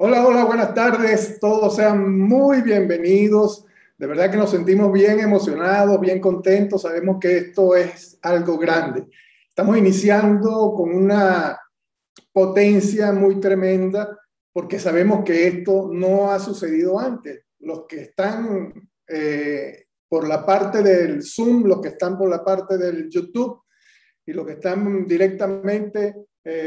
Hola, hola, buenas tardes. Todos sean muy bienvenidos. De verdad que nos sentimos bien emocionados, bien contentos. Sabemos que esto es algo grande. Estamos iniciando con una potencia muy tremenda porque sabemos que esto no ha sucedido antes. Los que están por la parte del Zoom, los que están por la parte del YouTube y los que están directamente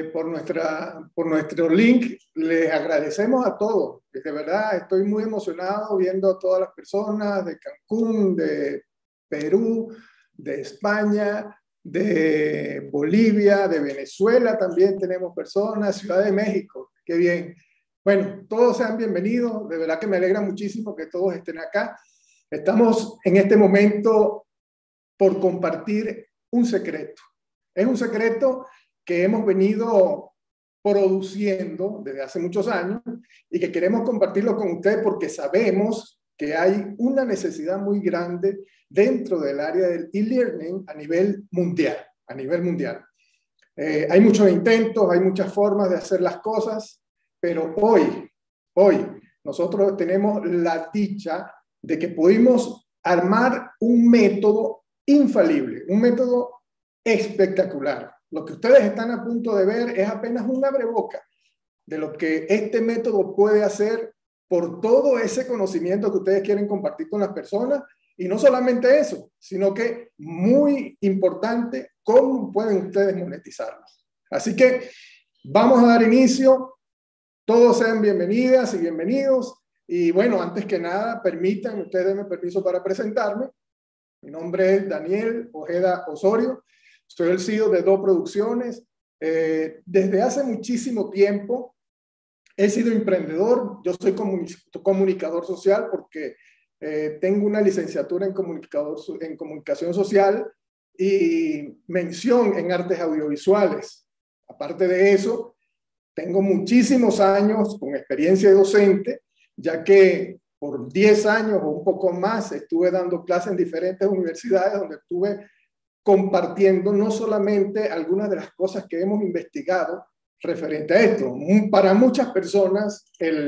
por nuestro link, les agradecemos a todos. De verdad, estoy muy emocionado viendo a todas las personas de Cancún, de Perú, de España, de Bolivia, de Venezuela también tenemos personas, Ciudad de México, qué bien. Bueno, todos sean bienvenidos, de verdad que me alegra muchísimo que todos estén acá. Estamos en este momento por compartir un secreto. Es un secreto que hemos venido produciendo desde hace muchos años y que queremos compartirlo con ustedes porque sabemos que hay una necesidad muy grande dentro del área del e-learning a nivel mundial. A nivel mundial. Hay muchos intentos, hay muchas formas de hacer las cosas, pero hoy, nosotros tenemos la dicha de que pudimos armar un método infalible, un método espectacular. Lo que ustedes están a punto de ver es apenas un abreboca de lo que este método puede hacer por todo ese conocimiento que ustedes quieren compartir con las personas. Y no solamente eso, sino que muy importante, cómo pueden ustedes monetizarlo. Así que vamos a dar inicio. Todos sean bienvenidas y bienvenidos. Y bueno, antes que nada, permitan, ustedes denme permiso para presentarme. Mi nombre es Daniel Ojeda Osorio. Soy el CEO de Do Producciones. Desde hace muchísimo tiempo he sido emprendedor. Yo soy comunicador social porque tengo una licenciatura en comunicación social y mención en artes audiovisuales. Aparte de eso, tengo muchísimos años con experiencia de docente, ya que por 10 años o un poco más estuve dando clases en diferentes universidades donde estuve compartiendo no solamente algunas de las cosas que hemos investigado referente a esto. Para muchas personas,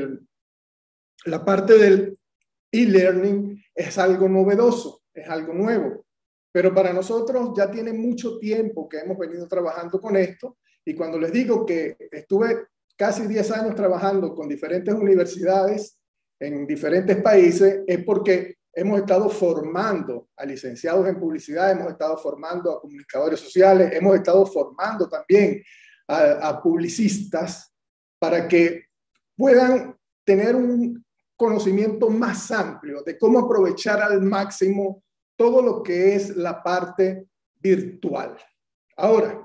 la parte del e-learning es algo novedoso, es algo nuevo, pero para nosotros ya tiene mucho tiempo que hemos venido trabajando con esto, y cuando les digo que estuve casi 10 años trabajando con diferentes universidades en diferentes países, es porque hemos estado formando a licenciados en publicidad, hemos estado formando a comunicadores sociales, hemos estado formando también a publicistas para que puedan tener un conocimiento más amplio de cómo aprovechar al máximo todo lo que es la parte virtual. Ahora,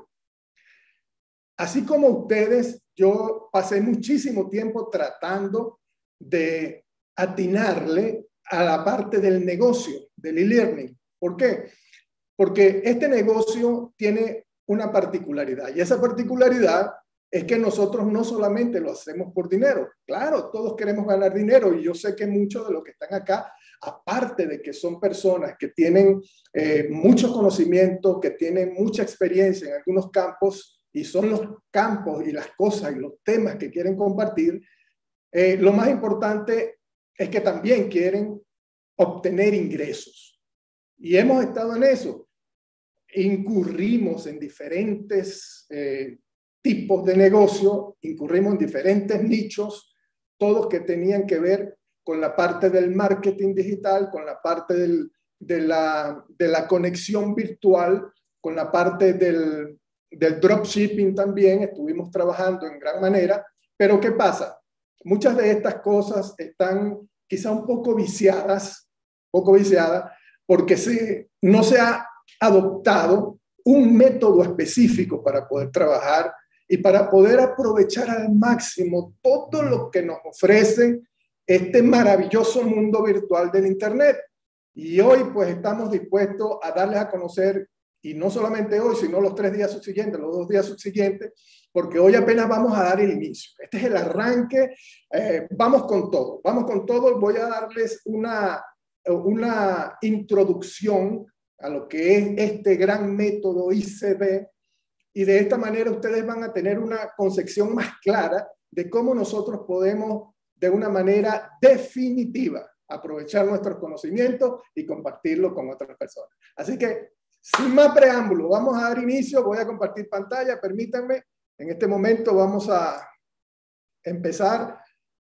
así como ustedes, yo pasé muchísimo tiempo tratando de atinarle a la parte del negocio, del e-learning. ¿Por qué? Porque este negocio tiene una particularidad, y esa particularidad es que nosotros no solamente lo hacemos por dinero. Claro, todos queremos ganar dinero, y yo sé que muchos de los que están acá, aparte de que son personas que tienen mucho conocimiento, que tienen mucha experiencia en algunos campos, y son los campos y las cosas y los temas que quieren compartir, lo más importante es que también quieren obtener ingresos. Y hemos estado en eso. Incurrimos en diferentes tipos de negocio, incurrimos en diferentes nichos, todos que tenían que ver con la parte del marketing digital, con la parte de la conexión virtual, con la parte del dropshipping también. Estuvimos trabajando en gran manera, pero ¿qué pasa? Muchas de estas cosas están quizá un poco viciadas, porque no se ha adoptado un método específico para poder trabajar y para poder aprovechar al máximo todo lo que nos ofrece este maravilloso mundo virtual del Internet. Y hoy pues estamos dispuestos a darles a conocer, y no solamente hoy, sino los 3 días subsiguientes, los 2 días subsiguientes, porque hoy apenas vamos a dar el inicio. Este es el arranque. Vamos con todo. Voy a darles una introducción a lo que es este gran método ICB, y de esta manera ustedes van a tener una concepción más clara de cómo nosotros podemos de una manera definitiva, aprovechar nuestros conocimientos y compartirlo con otras personas. Así que, sin más preámbulo, vamos a dar inicio. Voy a compartir pantalla, permítanme. En este momento vamos a empezar.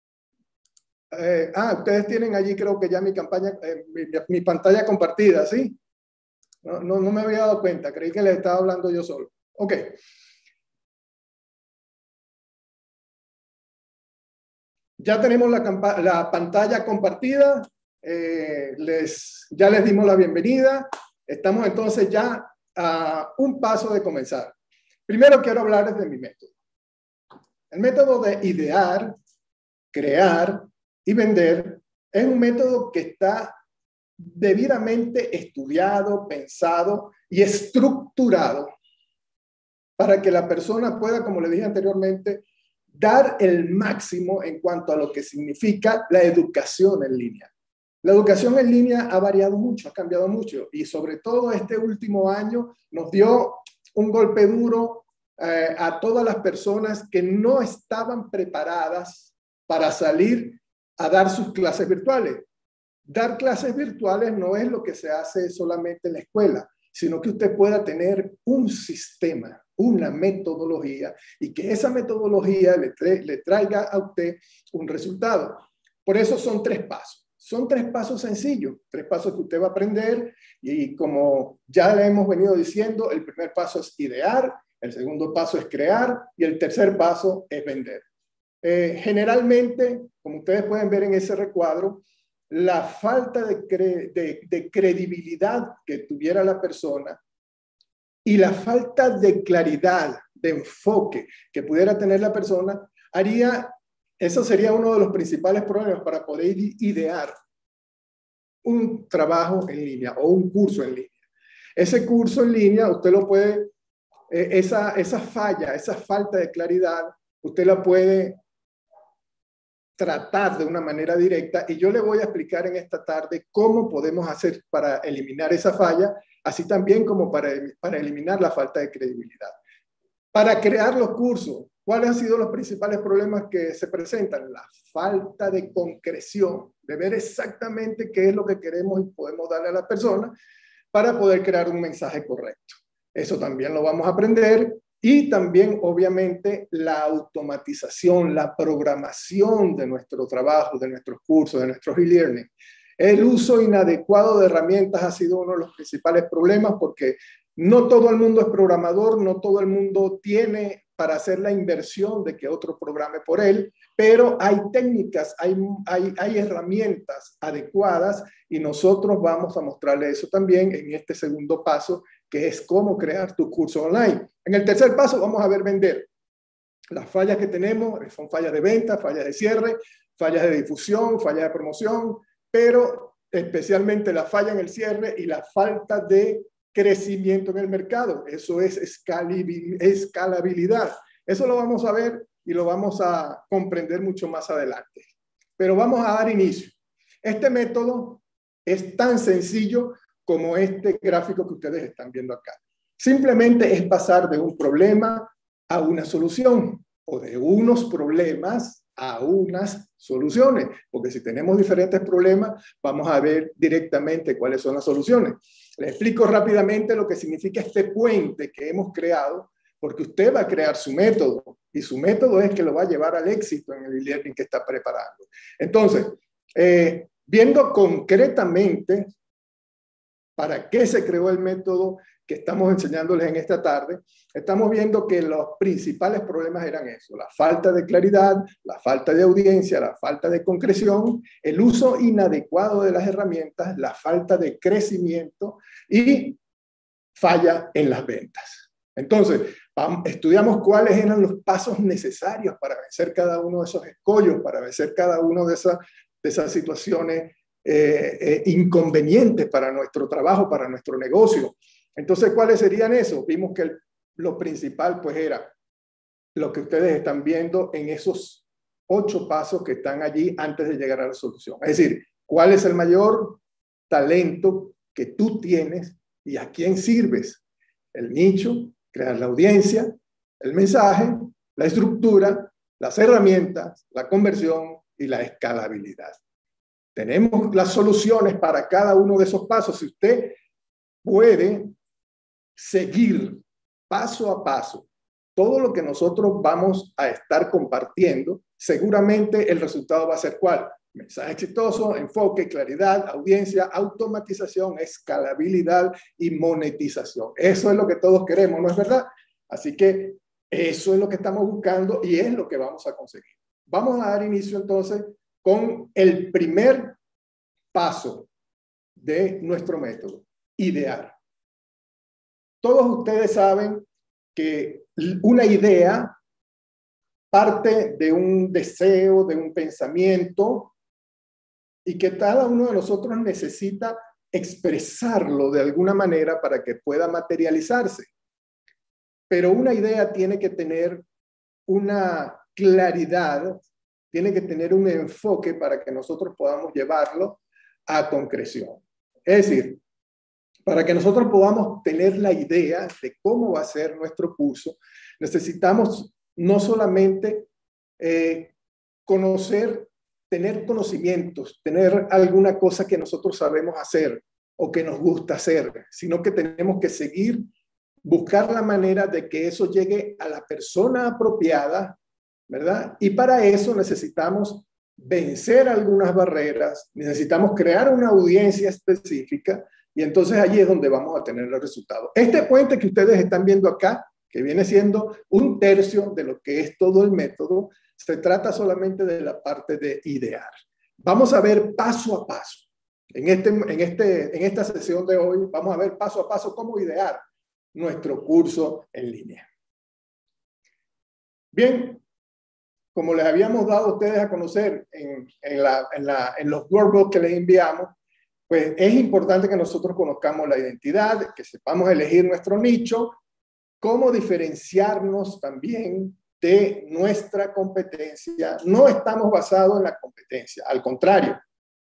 Ustedes tienen allí, creo que ya mi pantalla compartida, ¿sí? No me había dado cuenta, creí que les estaba hablando yo solo. Ok. Ya tenemos la pantalla compartida. Ya les dimos la bienvenida. Estamos entonces ya a un paso de comenzar. Primero quiero hablarles de mi método. El método de idear, crear y vender es un método que está debidamente estudiado, pensado y estructurado para que la persona pueda, como le dije anteriormente, dar el máximo en cuanto a lo que significa la educación en línea. La educación en línea ha variado mucho, ha cambiado mucho, y sobre todo este último año nos dio un golpe duro a todas las personas que no estaban preparadas para salir a dar sus clases virtuales. Dar clases virtuales no es lo que se hace solamente en la escuela, sino que usted pueda tener un sistema, una metodología, y que esa metodología le traiga a usted un resultado. Por eso son 3 pasos. Son 3 pasos sencillos, 3 pasos que usted va a aprender, y como ya le hemos venido diciendo, el primer paso es idear, el segundo paso es crear, y el tercer paso es vender. Generalmente, como ustedes pueden ver en ese recuadro, la falta de credibilidad que tuviera la persona y la falta de claridad, de enfoque que pudiera tener la persona, eso sería uno de los principales problemas para poder idear un trabajo en línea o un curso en línea. Ese curso en línea, usted lo puede, esa falla, esa falta de claridad, usted la puede tratar de una manera directa, y yo le voy a explicar en esta tarde cómo podemos hacer para eliminar esa falla, así también como para eliminar la falta de credibilidad. Para crear los cursos, ¿cuáles han sido los principales problemas que se presentan? La falta de concreción, de ver exactamente qué es lo que queremos y podemos darle a las personas para poder crear un mensaje correcto. Eso también lo vamos a aprender. Y también, obviamente, la automatización, la programación de nuestro trabajo, de nuestros cursos, de nuestros e-learning. El uso inadecuado de herramientas ha sido uno de los principales problemas, porque no todo el mundo es programador, no todo el mundo tiene para hacer la inversión de que otro programe por él, pero hay técnicas, hay herramientas adecuadas, y nosotros vamos a mostrarle eso también en este segundo paso, que es cómo crear tu curso online. En el tercer paso vamos a ver vender. Las fallas que tenemos son fallas de venta, fallas de cierre, fallas de difusión, fallas de promoción, pero especialmente la falla en el cierre y la falta de crecimiento en el mercado. Eso es escalabilidad. Eso lo vamos a ver y lo vamos a comprender mucho más adelante. Pero vamos a dar inicio. Este método es tan sencillo como este gráfico que ustedes están viendo acá. Simplemente es pasar de un problema a una solución, o de unos problemas a unas soluciones, porque si tenemos diferentes problemas, vamos a ver directamente cuáles son las soluciones. Les explico rápidamente lo que significa este puente que hemos creado, porque usted va a crear su método, y su método es que lo va a llevar al éxito en el e-learning que está preparando. Entonces, viendo concretamente para qué se creó el método que estamos enseñándoles en esta tarde, estamos viendo que los principales problemas eran eso: la falta de claridad, la falta de audiencia, la falta de concreción, el uso inadecuado de las herramientas, la falta de crecimiento y falla en las ventas. Entonces, estudiamos cuáles eran los pasos necesarios para vencer cada uno de esos escollos, para vencer cada una de esas situaciones inconvenientes para nuestro trabajo, para nuestro negocio. Entonces, ¿cuáles serían esos? Vimos que lo principal pues era lo que ustedes están viendo en esos 8 pasos que están allí antes de llegar a la solución. Es decir, ¿cuál es el mayor talento que tú tienes y a quién sirves? El nicho, crear la audiencia, el mensaje, la estructura, las herramientas, la conversión y la escalabilidad. Tenemos las soluciones para cada uno de esos pasos. Si usted puede seguir paso a paso todo lo que nosotros vamos a estar compartiendo, seguramente el resultado va a ser ¿cuál? Mensaje exitoso, enfoque, claridad, audiencia, automatización, escalabilidad y monetización. Eso es lo que todos queremos, ¿no es verdad? Así que eso es lo que estamos buscando y es lo que vamos a conseguir. Vamos a dar inicio entonces con el primer paso de nuestro método, idear. Todos ustedes saben que una idea parte de un deseo, de un pensamiento, y que cada uno de nosotros necesita expresarlo de alguna manera para que pueda materializarse. Pero una idea tiene que tener una claridad, tiene que tener un enfoque para que nosotros podamos llevarlo a concreción. Es decir, para que nosotros podamos tener la idea de cómo va a ser nuestro curso, necesitamos no solamente conocer, tener conocimientos, tener alguna cosa que nosotros sabemos hacer o que nos gusta hacer, sino que tenemos que seguir, buscar la manera de que eso llegue a la persona apropiada, ¿verdad? Y para eso necesitamos vencer algunas barreras, necesitamos crear una audiencia específica y entonces allí es donde vamos a tener los resultados. Este puente que ustedes están viendo acá, que viene siendo un tercio de lo que es todo el método, se trata solamente de la parte de idear. Vamos a ver paso a paso. En esta sesión de hoy vamos a ver paso a paso cómo idear nuestro curso en línea. Bien, como les habíamos dado a ustedes a conocer en los workbooks que les enviamos, pues es importante que nosotros conozcamos la identidad, que sepamos elegir nuestro nicho, cómo diferenciarnos también de nuestra competencia. No estamos basados en la competencia, al contrario,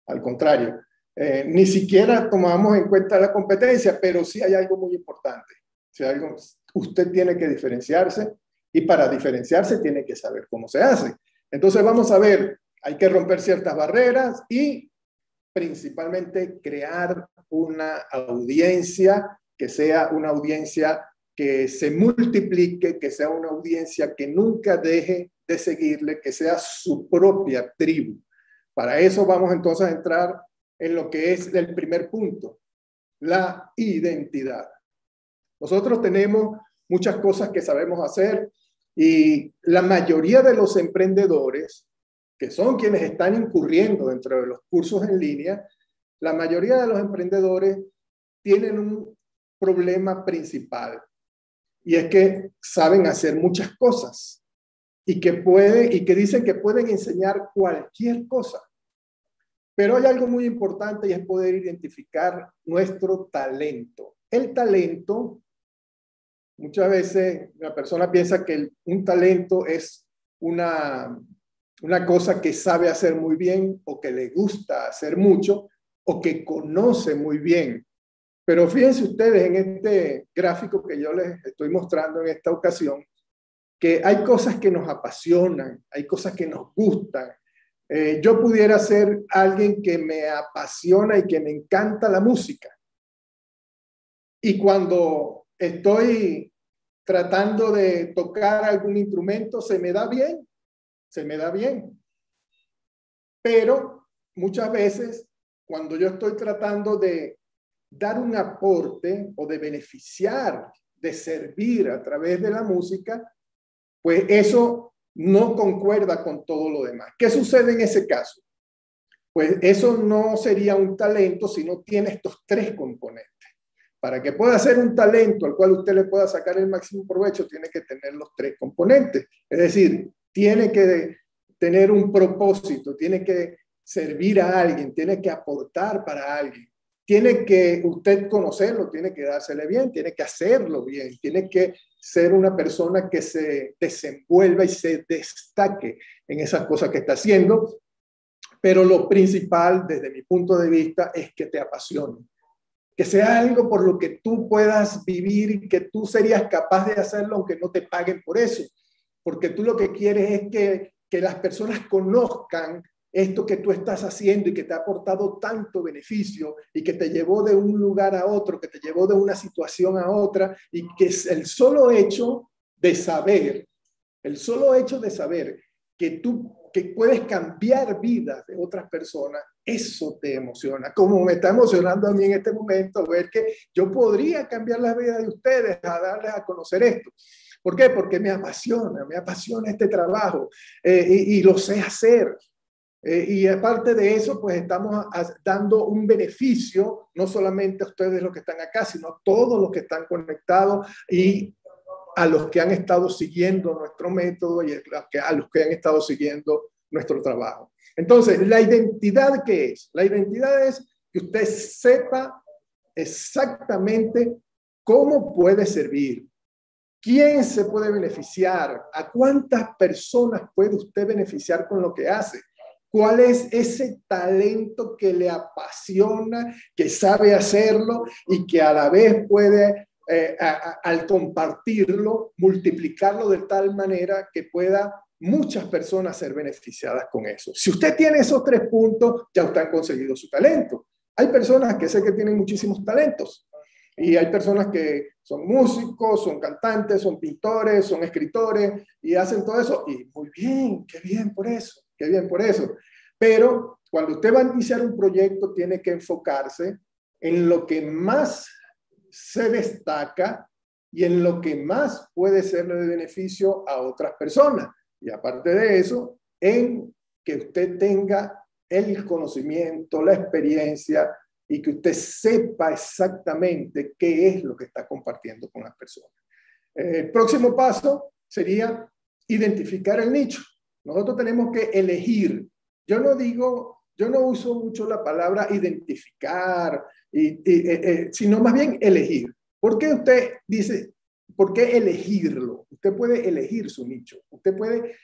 ni siquiera tomamos en cuenta la competencia, pero sí hay algo muy importante. Si algo, usted tiene que diferenciarse y para diferenciarse tiene que saber cómo se hace. Entonces vamos a ver, hay que romper ciertas barreras y principalmente crear una audiencia que sea una audiencia que se multiplique, que sea una audiencia que nunca deje de seguirle, que sea su propia tribu. Para eso vamos entonces a entrar en lo que es el primer punto, la identidad. Nosotros tenemos muchas cosas que sabemos hacer y la mayoría de los emprendedores, que son quienes están incurriendo dentro de los cursos en línea, la mayoría de los emprendedores tienen un problema principal y es que saben hacer muchas cosas y que dicen que pueden enseñar cualquier cosa. Pero hay algo muy importante y es poder identificar nuestro talento. El talento, muchas veces la persona piensa que un talento es una cosa que sabe hacer muy bien o que le gusta hacer mucho o que conoce muy bien. Pero fíjense ustedes en este gráfico que yo les estoy mostrando en esta ocasión, que hay cosas que nos apasionan, hay cosas que nos gustan. Yo pudiera ser alguien que me apasiona y que me encanta la música. Y cuando estoy tratando de tocar algún instrumento, se me da bien. Pero muchas veces, cuando yo estoy tratando de dar un aporte o de beneficiar, de servir a través de la música, pues eso no concuerda con todo lo demás. ¿Qué sucede en ese caso? Pues eso no sería un talento si no tiene estos tres componentes. Para que pueda ser un talento al cual usted le pueda sacar el máximo provecho, tiene que tener los tres componentes. Es decir, tiene que tener un propósito, tiene que servir a alguien, tiene que aportar para alguien. Tiene que usted conocerlo, tiene que dársele bien, tiene que hacerlo bien, tiene que ser una persona que se desenvuelva y se destaque en esas cosas que está haciendo. Pero lo principal, desde mi punto de vista, es que te apasione. Que sea algo por lo que tú puedas vivir y que tú serías capaz de hacerlo aunque no te paguen por eso. Porque tú lo que quieres es que las personas conozcan esto que tú estás haciendo y que te ha aportado tanto beneficio y que te llevó de un lugar a otro, que te llevó de una situación a otra, y que es el solo hecho de saber, el solo hecho de saber que puedes cambiar vidas de otras personas, eso te emociona. Como me está emocionando a mí en este momento ver que yo podría cambiar la vida de ustedes, a darles a conocer esto. ¿Por qué? Porque me apasiona este trabajo y lo sé hacer. Y aparte de eso, pues estamos dando un beneficio, no solamente a ustedes los que están acá, sino a todos los que están conectados y a los que han estado siguiendo nuestro método y a los que han estado siguiendo nuestro trabajo. Entonces, ¿la identidad qué es? La identidad es que usted sepa exactamente cómo puede servir, quién se puede beneficiar, a cuántas personas puede usted beneficiar con lo que hace. ¿Cuál es ese talento que le apasiona, que sabe hacerlo y que a la vez puede, al compartirlo, multiplicarlo de tal manera que pueda muchas personas ser beneficiadas con eso? Si usted tiene esos 3 puntos, ya usted ha conseguido su talento. Hay personas que sé que tienen muchísimos talentos y hay personas que son músicos, son cantantes, son pintores, son escritores y hacen todo eso. Y muy bien, qué bien por eso. Qué bien por eso. Pero cuando usted va a iniciar un proyecto, tiene que enfocarse en lo que más se destaca y en lo que más puede serle de beneficio a otras personas. Y aparte de eso, en que usted tenga el conocimiento, la experiencia y que usted sepa exactamente qué es lo que está compartiendo con las personas. El próximo paso sería identificar el nicho. Nosotros tenemos que elegir. Yo no uso mucho la palabra identificar, sino más bien elegir. ¿Por qué usted dice, por qué elegirlo? Usted puede elegir su nicho. Usted puede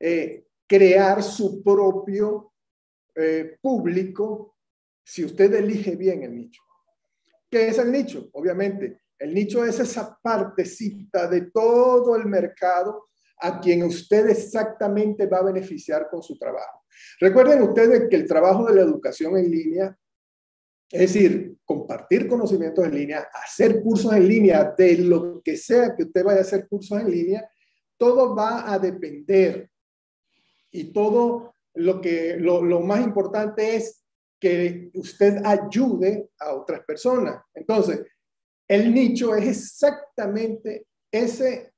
crear su propio público si usted elige bien el nicho. ¿Qué es el nicho? Obviamente, el nicho es esa partecita de todo el mercado a quien usted exactamente va a beneficiar con su trabajo. Recuerden ustedes que el trabajo de la educación en línea, es decir, compartir conocimientos en línea, hacer cursos en línea, de lo que sea que usted vaya a hacer cursos en línea, todo va a depender y todo lo más importante es que usted ayude a otras personas. Entonces, el nicho es exactamente ese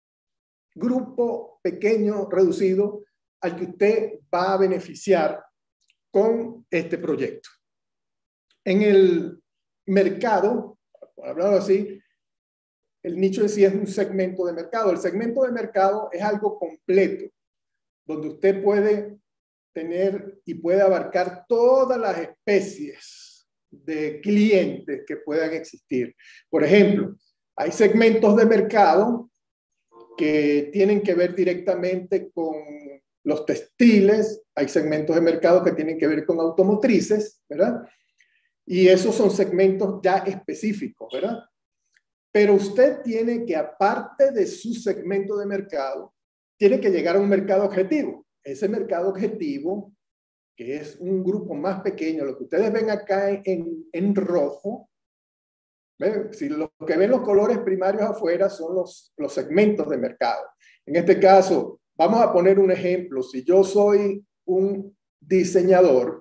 grupo pequeño, reducido, al que usted va a beneficiar con este proyecto. En el mercado, por hablarlo así, el nicho en sí es un segmento de mercado. El segmento de mercado es algo completo, donde usted puede tener y puede abarcar todas las especies de clientes que puedan existir. Por ejemplo, hay segmentos de mercado que tienen que ver directamente con los textiles, hay segmentos de mercado que tienen que ver con automotrices, ¿verdad? Y esos son segmentos ya específicos, ¿verdad? Pero usted tiene que, aparte de su segmento de mercado, tiene que llegar a un mercado objetivo. Ese mercado objetivo, que es un grupo más pequeño, lo que ustedes ven acá en rojo, ¿ven? Si lo que ven los colores primarios afuera son los segmentos de mercado. En este caso, vamos a poner un ejemplo. Si yo soy un diseñador,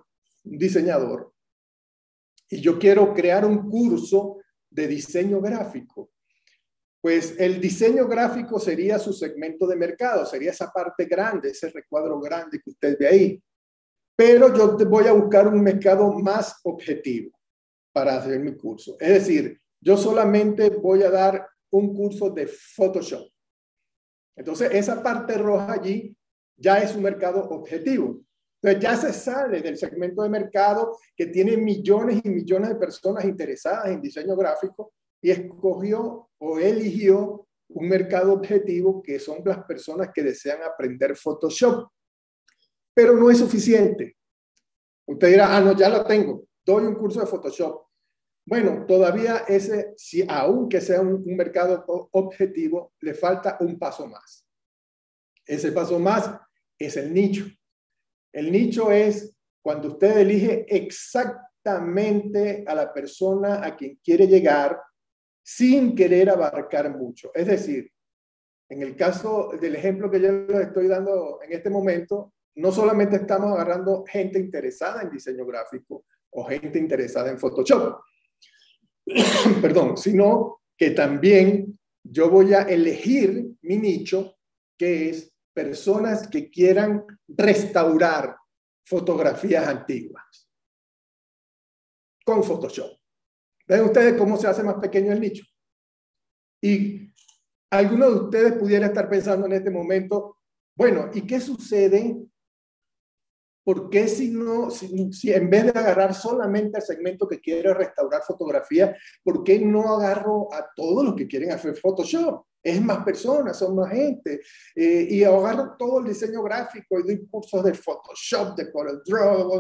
y yo quiero crear un curso de diseño gráfico, pues el diseño gráfico sería su segmento de mercado, sería esa parte grande, ese recuadro grande que usted ve ahí. Pero yo voy a buscar un mercado más objetivo para hacer mi curso. Es decir, yo solamente voy a dar un curso de Photoshop. Entonces, esa parte roja allí ya es un mercado objetivo. Entonces, ya se sale del segmento de mercado que tiene millones y millones de personas interesadas en diseño gráfico y escogió o eligió un mercado objetivo que son las personas que desean aprender Photoshop. Pero no es suficiente. Usted dirá, no, ya lo tengo, doy un curso de Photoshop. Bueno, todavía ese, si aunque sea un mercado objetivo, le falta un paso más. Ese paso más es el nicho. El nicho es cuando usted elige exactamente a la persona a quien quiere llegar sin querer abarcar mucho. Es decir, en el caso del ejemplo que yo les estoy dando en este momento, no solamente estamos agarrando gente interesada en diseño gráfico o gente interesada en Photoshop, perdón, sino que también yo voy a elegir mi nicho, que es personas que quieran restaurar fotografías antiguas con Photoshop. ¿Ven ustedes cómo se hace más pequeño el nicho? Y algunos de ustedes pudiera estar pensando en este momento, bueno, ¿y qué sucede? ¿Por qué si en vez de agarrar solamente el segmento que quiere restaurar fotografía, por qué no agarro a todos los que quieren hacer Photoshop? Es más personas, son más gente. Y agarro todo el diseño gráfico y doy cursos de Photoshop, de CorelDRAW,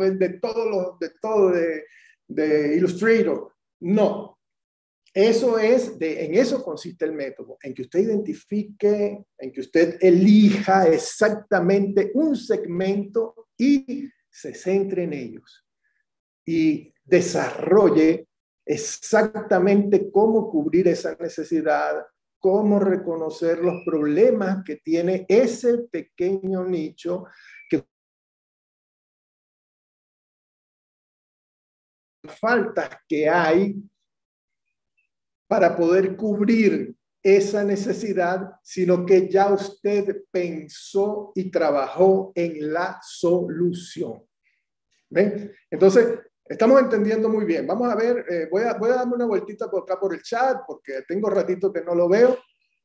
de Illustrator. No. En eso consiste el método, en que usted identifique, en que usted elija exactamente un segmento y se centre en ellos y desarrolle exactamente cómo cubrir esa necesidad, cómo reconocer los problemas que tiene ese pequeño nicho, que faltas que hay para poder cubrir esa necesidad, sino que ya usted pensó y trabajó en la solución. ¿Ven? Entonces, estamos entendiendo muy bien. Vamos a ver, voy a darme una vueltita por acá por el chat, porque tengo ratito que no lo veo.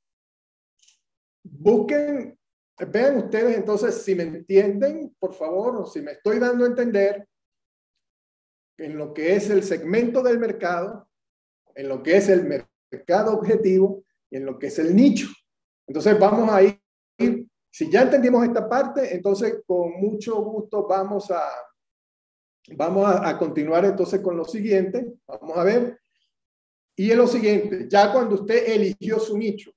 Busquen, vean ustedes entonces si me entienden, por favor, o si me estoy dando a entender en lo que es el segmento del mercado, en lo que es el mercado objetivo y en lo que es el nicho. Entonces vamos a ir, si ya entendimos esta parte, entonces con mucho gusto vamos a continuar entonces con lo siguiente. Vamos a ver. Y es lo siguiente, ya cuando usted eligió su nicho,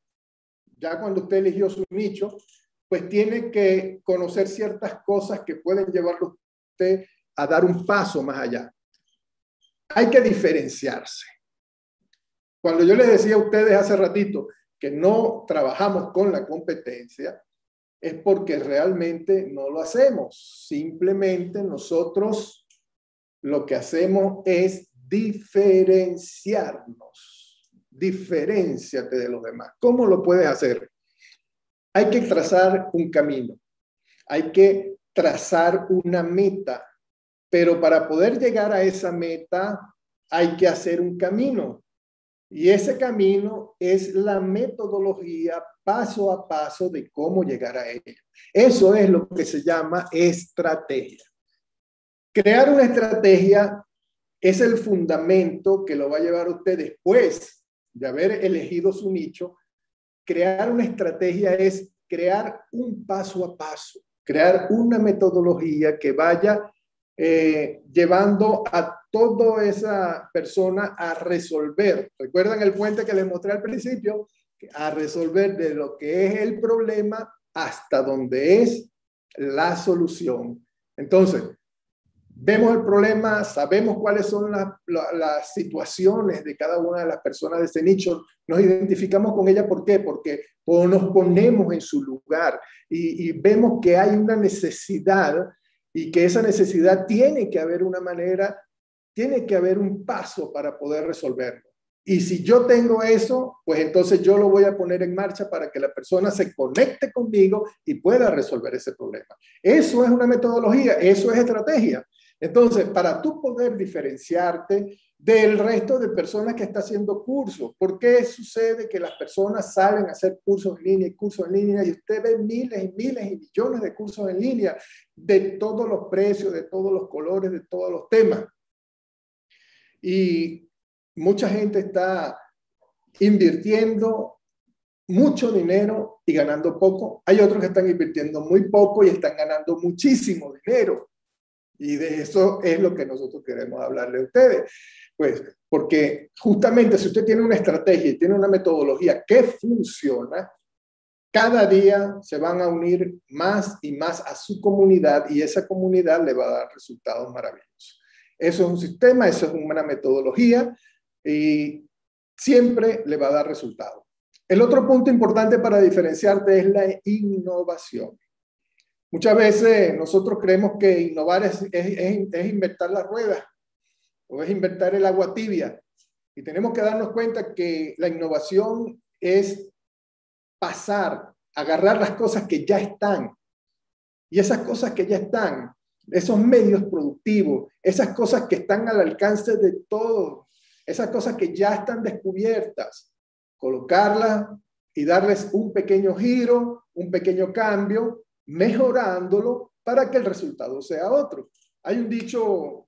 pues tiene que conocer ciertas cosas que pueden llevarlo a usted a dar un paso más allá. Hay que diferenciarse. Cuando yo les decía a ustedes hace ratito que no trabajamos con la competencia, es porque realmente no lo hacemos. Simplemente nosotros lo que hacemos es diferenciarnos. Diferénciate de los demás. ¿Cómo lo puedes hacer? Hay que trazar un camino. Hay que trazar una meta. Pero para poder llegar a esa meta hay que hacer un camino. Y ese camino es la metodología paso a paso de cómo llegar a ello. Eso es lo que se llama estrategia. Crear una estrategia es el fundamento que lo va a llevar a usted después de haber elegido su nicho. Crear una estrategia es crear un paso a paso, crear una metodología que vaya llevando a toda esa persona a resolver. ¿Recuerdan el puente que les mostré al principio? A resolver de lo que es el problema hasta donde es la solución. Entonces, vemos el problema, sabemos cuáles son las situaciones de cada una de las personas de ese nicho, nos identificamos con ella. ¿Por qué? Porque nos ponemos en su lugar y vemos que hay una necesidad y que esa necesidad tiene que haber una manera, tiene que haber un paso para poder resolverlo. Y si yo tengo eso, pues entonces yo lo voy a poner en marcha para que la persona se conecte conmigo y pueda resolver ese problema. Eso es una metodología, eso es estrategia. Entonces, para tú poder diferenciarte del resto de personas que está haciendo cursos, ¿por qué sucede que las personas salen a hacer cursos en línea y cursos en línea y usted ve miles y miles y millones de cursos en línea de todos los precios, de todos los colores, de todos los temas? Y mucha gente está invirtiendo mucho dinero y ganando poco. Hay otros que están invirtiendo muy poco y están ganando muchísimo dinero. Y de eso es lo que nosotros queremos hablarle a ustedes. Pues, porque justamente si usted tiene una estrategia y tiene una metodología que funciona, cada día se van a unir más y más a su comunidad y esa comunidad le va a dar resultados maravillosos. Eso es un sistema, eso es una metodología y siempre le va a dar resultados. El otro punto importante para diferenciarte es la innovación. Muchas veces nosotros creemos que innovar es inventar la rueda o es inventar el agua tibia. Y tenemos que darnos cuenta que la innovación es pasar, agarrar las cosas que ya están. Y esas cosas que ya están, esos medios productivos, esas cosas que están al alcance de todos, esas cosas que ya están descubiertas, colocarlas y darles un pequeño giro, un pequeño cambio, mejorándolo para que el resultado sea otro. Hay un dicho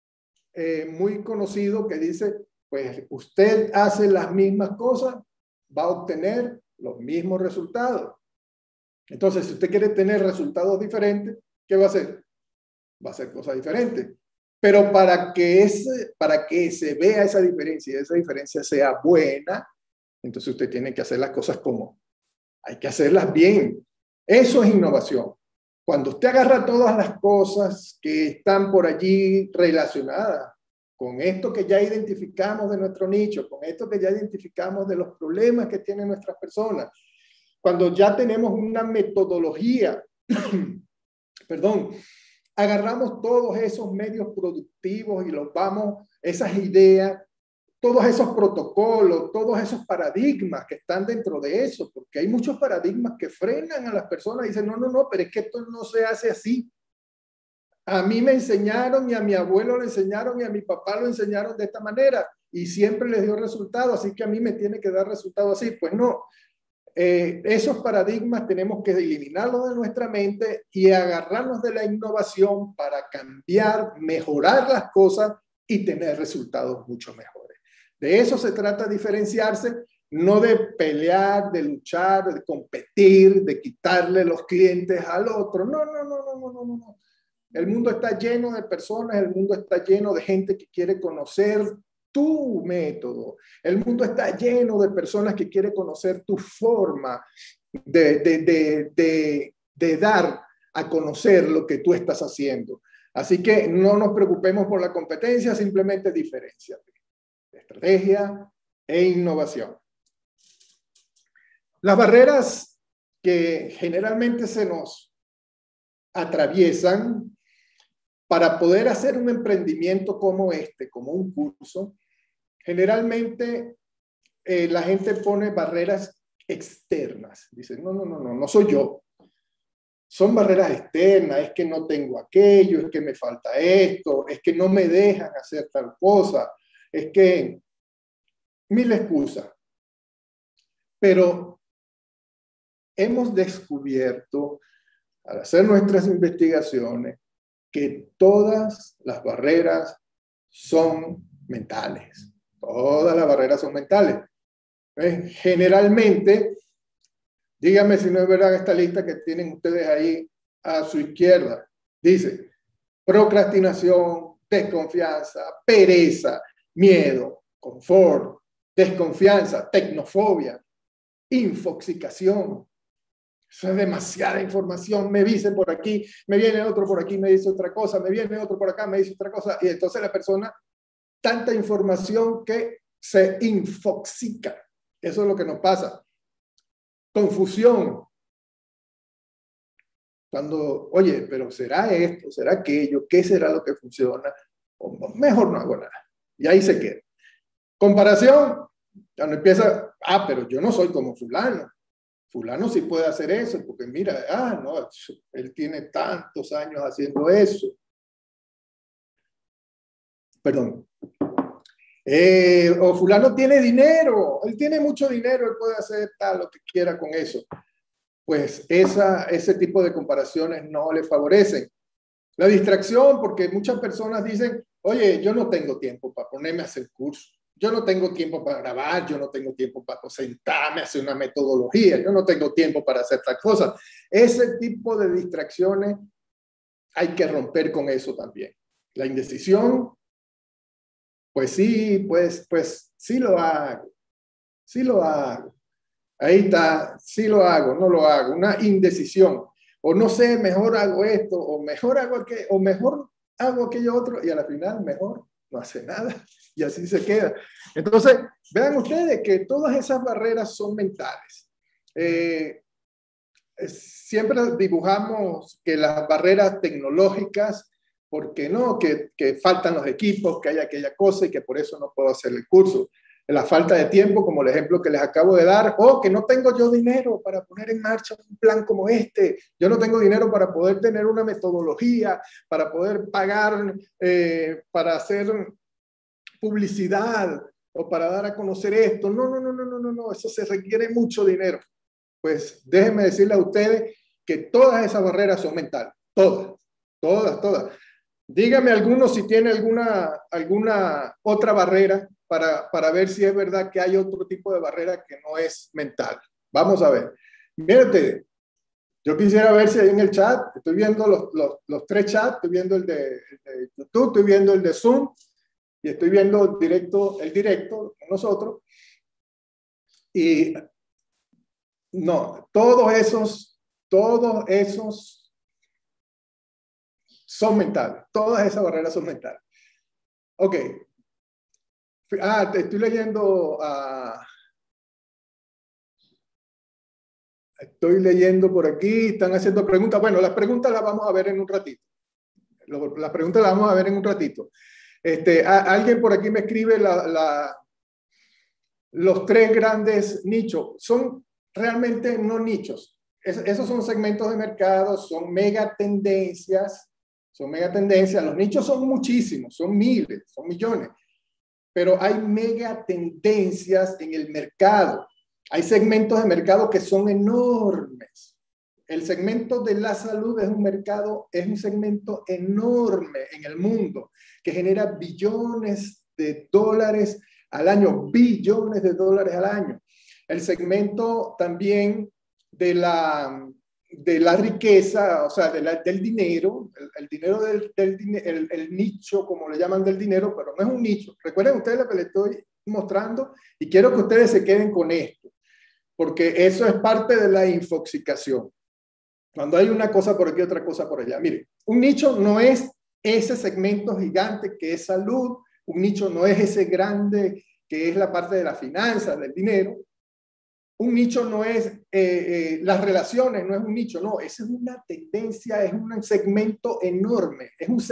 muy conocido que dice, pues usted hace las mismas cosas, va a obtener los mismos resultados. Entonces, si usted quiere tener resultados diferentes, ¿qué va a hacer? Va a hacer cosas diferentes. Pero para que se vea esa diferencia y esa diferencia sea buena, entonces usted tiene que hacer las cosas como hay que hacerlas bien. Eso es innovación. Cuando usted agarra todas las cosas que están por allí relacionadas con esto que ya identificamos de nuestro nicho, con esto que ya identificamos de los problemas que tienen nuestras personas, cuando ya tenemos una metodología, perdón, agarramos todos esos medios productivos y los vamos, esas ideas, todos esos protocolos, todos esos paradigmas que están dentro de eso, porque hay muchos paradigmas que frenan a las personas y dicen, no, pero es que esto no se hace así. A mí me enseñaron y a mi abuelo le enseñaron y a mi papá lo enseñaron de esta manera y siempre les dio resultado, así que a mí me tiene que dar resultado así. Pues no, esos paradigmas tenemos que eliminarlos de nuestra mente y agarrarnos de la innovación para cambiar, mejorar las cosas y tener resultados mucho mejores. De eso se trata, diferenciarse, no de pelear, de luchar, de competir, de quitarle los clientes al otro. No. El mundo está lleno de personas, el mundo está lleno de gente que quiere conocer tu método. El mundo está lleno de personas que quieren conocer tu forma de dar a conocer lo que tú estás haciendo. Así que no nos preocupemos por la competencia, simplemente diferénciate. Estrategia e innovación. Las barreras que generalmente se nos atraviesan para poder hacer un emprendimiento como este, como un curso, generalmente la gente pone barreras externas. Dice, no soy yo. Son barreras externas, es que no tengo aquello, es que me falta esto, es que no me dejan hacer tal cosa, es que mil excusas. Pero hemos descubierto, al hacer nuestras investigaciones, que todas las barreras son mentales. Todas las barreras son mentales. Generalmente, dígame si no es verdad esta lista que tienen ustedes ahí a su izquierda. Dice, procrastinación, desconfianza, pereza, miedo, confort, desconfianza, tecnofobia, infoxicación. Eso es demasiada información, me dicen por aquí, me viene otro por aquí, me dice otra cosa, me viene otro por acá, me dice otra cosa, y entonces la persona, tanta información que se infoxica. Eso es lo que nos pasa. Confusión. Cuando, oye, pero ¿será esto? ¿Será aquello? ¿Qué será lo que funciona? O mejor no hago nada. Y ahí se queda. Comparación. Cuando empieza, pero yo no soy como fulano. Fulano sí puede hacer eso, porque mira, no, él tiene tantos años haciendo eso. Perdón. O fulano tiene dinero, él tiene mucho dinero, él puede hacer tal lo que quiera con eso. Pues ese tipo de comparaciones no le favorecen. La distracción, porque muchas personas dicen, oye, yo no tengo tiempo para ponerme a hacer curso. Yo no tengo tiempo para grabar, yo no tengo tiempo para sentarme a hacer una metodología, yo no tengo tiempo para hacer tal cosa. Ese tipo de distracciones hay que romper con eso también. La indecisión, pues sí, pues sí lo hago, Ahí está, sí lo hago, no lo hago, una indecisión. O no sé, mejor hago esto, o mejor hago aquello, o mejor hago aquello otro, y a la final mejor no hace nada, y así se queda. Entonces, vean ustedes que todas esas barreras son mentales. Siempre dibujamos que las barreras tecnológicas, porque no, que faltan los equipos, que hay aquella cosa y que por eso no puedo hacer el curso. La falta de tiempo, como el ejemplo que les acabo de dar, o que no tengo yo dinero para poner en marcha un plan como este, yo no tengo dinero para poder tener una metodología, para poder pagar, para hacer publicidad o para dar a conocer esto. No, no, no, no, no, no, no, eso se requiere mucho dinero. Pues déjenme decirle a ustedes que todas esas barreras son mentales, todas, todas, todas. Dígame alguno si tiene alguna otra barrera para ver si es verdad que hay otro tipo de barrera que no es mental. Vamos a ver. Mírate, yo quisiera ver si hay en el chat, estoy viendo los tres chats, estoy viendo el de YouTube, estoy viendo el de Zoom y estoy viendo el directo con nosotros. Y no, todos esos son mentales. Todas esas barreras son mentales. Ok. Te estoy leyendo. Estoy leyendo por aquí. Están haciendo preguntas. Bueno, las preguntas las vamos a ver en un ratito. Las preguntas las vamos a ver en un ratito. Alguien por aquí me escribe los tres grandes nichos. Son realmente no nichos. Esos son segmentos de mercado, son megatendencias. Son megatendencias. Los nichos son muchísimos, son miles, son millones. Pero hay megatendencias en el mercado. Hay segmentos de mercado que son enormes. El segmento de la salud es un segmento enorme en el mundo que genera billones de dólares al año, billones de dólares al año. El segmento también de la riqueza, o sea, del dinero, el dinero el nicho, como le llaman del dinero, pero no es un nicho. Recuerden ustedes lo que les estoy mostrando y quiero que ustedes se queden con esto, porque eso es parte de la infoxicación. Cuando hay una cosa por aquí, otra cosa por allá. Mire, un nicho no es ese segmento gigante que es salud, un nicho no es ese grande que es la parte de las finanzas, del dinero. Un nicho no es las relaciones, no es un nicho, no, esa es una tendencia, es un segmento enorme,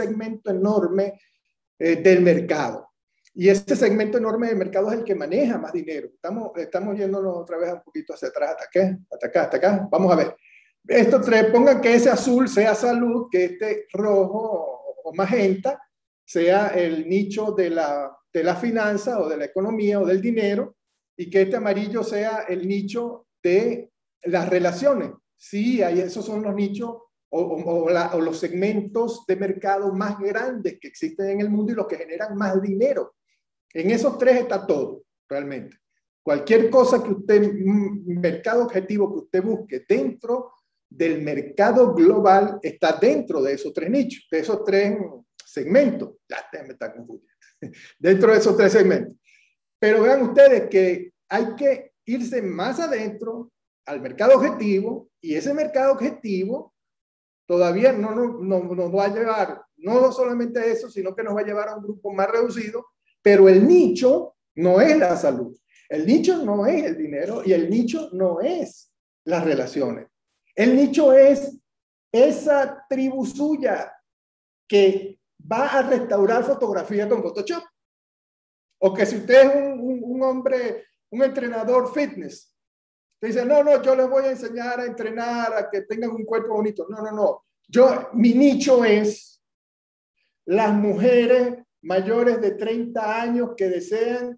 del mercado. Y este segmento enorme del mercado es el que maneja más dinero. Estamos yéndonos otra vez un poquito hacia atrás, hasta acá. Vamos a ver. Estos tres, pongan que ese azul sea salud, que este rojo o magenta sea el nicho de la finanza o de la economía o del dinero, y que este amarillo sea el nicho de las relaciones. Sí, esos son los nichos o los segmentos de mercado más grandes que existen en el mundo y los que generan más dinero. En esos tres está todo, realmente. Cualquier cosa que mercado objetivo que usted busque dentro del mercado global está dentro de esos tres nichos, de esos tres segmentos. Ya me está confundiendo. Dentro de esos tres segmentos. Pero vean ustedes que hay que irse más adentro al mercado objetivo, y ese mercado objetivo todavía no nos va a llevar, no solamente a eso, sino que nos va a llevar a un grupo más reducido, pero el nicho no es la salud, el nicho no es el dinero y el nicho no es las relaciones. El nicho es esa tribu suya que va a restaurar fotografía con Photoshop. O que si usted es un hombre, un entrenador fitness, te dice, no, yo les voy a enseñar a entrenar, a que tengan un cuerpo bonito. No. Mi nicho es las mujeres mayores de 30 años que desean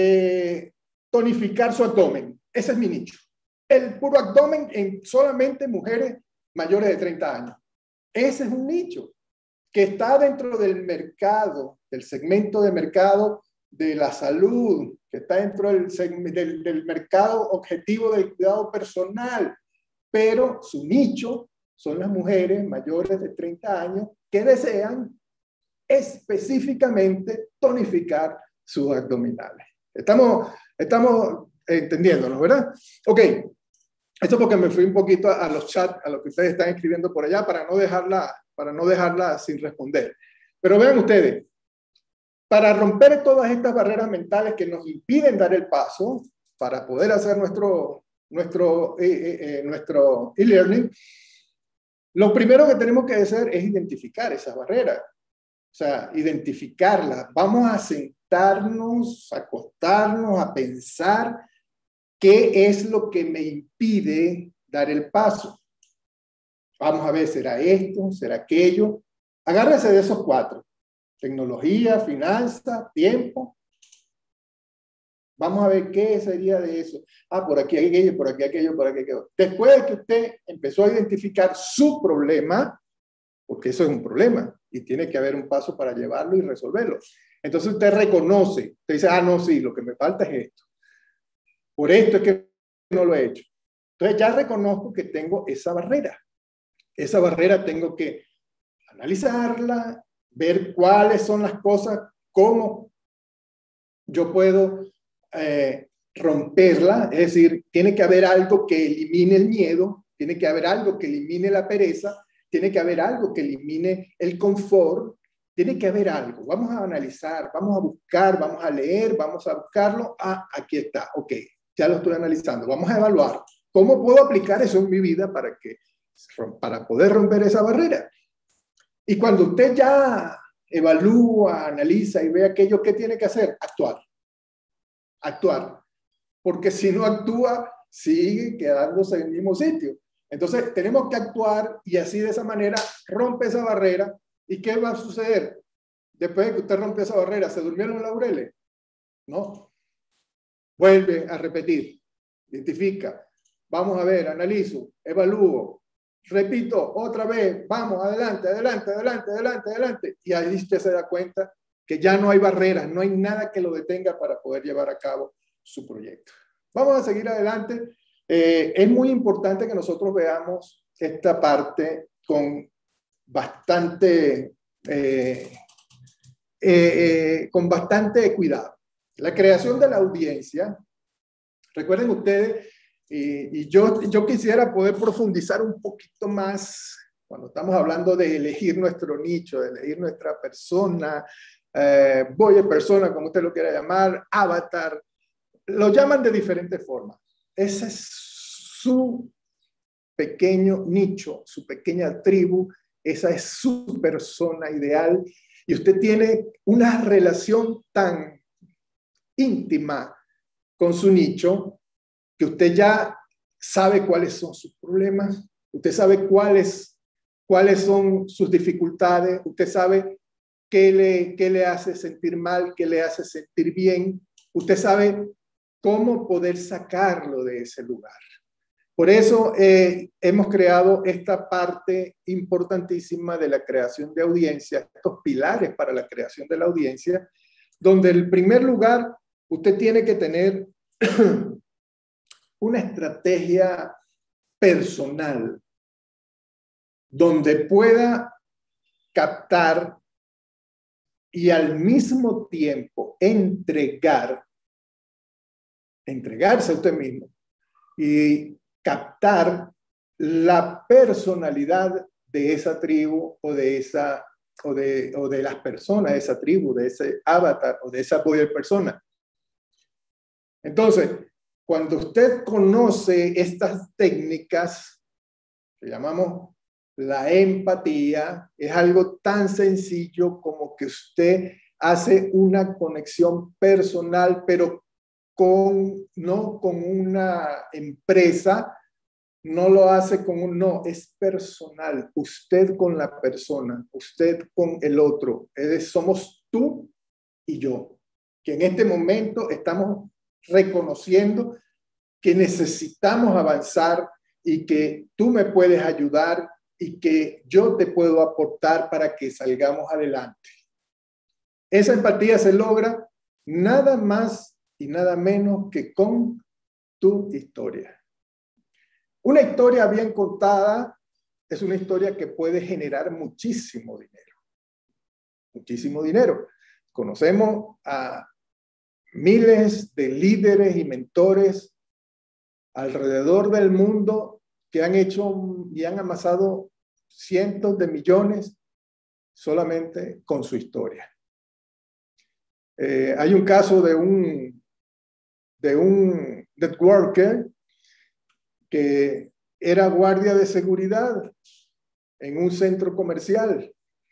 tonificar su abdomen. Ese es mi nicho. El puro abdomen en solamente mujeres mayores de 30 años. Ese es un nicho que está dentro del mercado, del segmento de mercado de la salud, que está dentro del mercado objetivo del cuidado personal, pero su nicho son las mujeres mayores de 30 años que desean específicamente tonificar sus abdominales. Estamos entendiéndonos, ¿verdad? Ok, esto porque me fui un poquito a los chats, a lo que ustedes están escribiendo por allá, para no dejarla sin responder. Pero vean ustedes, para romper todas estas barreras mentales que nos impiden dar el paso, para poder hacer nuestro e-learning, lo primero que tenemos que hacer es identificar esas barreras. O sea, identificarlas. Vamos a sentarnos, a acostarnos, a pensar qué es lo que me impide dar el paso. Vamos a ver, ¿será esto? ¿Será aquello? Agárrense de esos 4. Tecnología, finanzas, tiempo. Vamos a ver qué sería de eso. Ah, por aquí aquello, por aquí aquello, por aquí aquello. Después de que usted empezó a identificar su problema, porque eso es un problema y tiene que haber un paso para llevarlo y resolverlo. Entonces usted reconoce, usted dice, ah, no, sí, lo que me falta es esto. Por esto es que no lo he hecho. Entonces ya reconozco que tengo esa barrera. Esa barrera tengo que analizarla, ver cuáles son las cosas, cómo yo puedo romperla. Es decir, tiene que haber algo que elimine el miedo, tiene que haber algo que elimine la pereza, tiene que haber algo que elimine el confort, tiene que haber algo. Vamos a analizar, vamos a buscar, vamos a leer, vamos a buscarlo. Ah, aquí está, ok, ya lo estoy analizando. Vamos a evaluar cómo puedo aplicar eso en mi vida para poder romper esa barrera. Y cuando usted ya evalúa, analiza y ve aquello, ¿qué tiene que hacer? Actuar. Actuar. Porque si no actúa, sigue quedándose en el mismo sitio. Entonces, tenemos que actuar y así de esa manera rompe esa barrera. ¿Y qué va a suceder? Después de que usted rompe esa barrera, ¿se durmieron los laureles? No. Vuelve a repetir. Identifica. Vamos a ver, analizo, evalúo. Repito otra vez. Vamos, adelante, adelante, adelante, adelante, adelante. Y ahí usted se da cuenta que ya no hay barreras, no hay nada que lo detenga para poder llevar a cabo su proyecto. Vamos a seguir adelante. Es muy importante que nosotros veamos esta parte con bastante cuidado. La creación de la audiencia, recuerden ustedes, y yo quisiera poder profundizar un poquito más cuando estamos hablando de elegir nuestro nicho, de elegir nuestra persona, buyer persona, como usted lo quiera llamar, avatar, lo llaman de diferentes formas. Ese es su pequeño nicho, su pequeña tribu, esa es su persona ideal y usted tiene una relación tan íntima con su nicho que usted ya sabe cuáles son sus problemas, usted sabe cuáles son sus dificultades, usted sabe qué le hace sentir mal, qué le hace sentir bien, usted sabe cómo poder sacarlo de ese lugar. Por eso hemos creado esta parte importantísima de la creación de audiencia, estos pilares para la creación de la audiencia, donde en primer lugar usted tiene que tener una estrategia personal donde pueda captar y al mismo tiempo entregarse a usted mismo y captar la personalidad de esa tribu o de las personas de esa tribu, de ese avatar o de esa buyer persona. Entonces, cuando usted conoce estas técnicas que llamamos la empatía, es algo tan sencillo como que usted hace una conexión personal, pero no con una empresa, no lo hace no, es personal, usted con la persona, usted con el otro, somos tú y yo, que en este momento estamos reconociendo que necesitamos avanzar y que tú me puedes ayudar y que yo te puedo aportar para que salgamos adelante. Esa empatía se logra nada más y nada menos que con tu historia. Una historia bien contada es una historia que puede generar muchísimo dinero. Muchísimo dinero. Conocemos a miles de líderes y mentores alrededor del mundo que han hecho y han amasado cientos de millones solamente con su historia. Hay un caso de un networker que era guardia de seguridad en un centro comercial.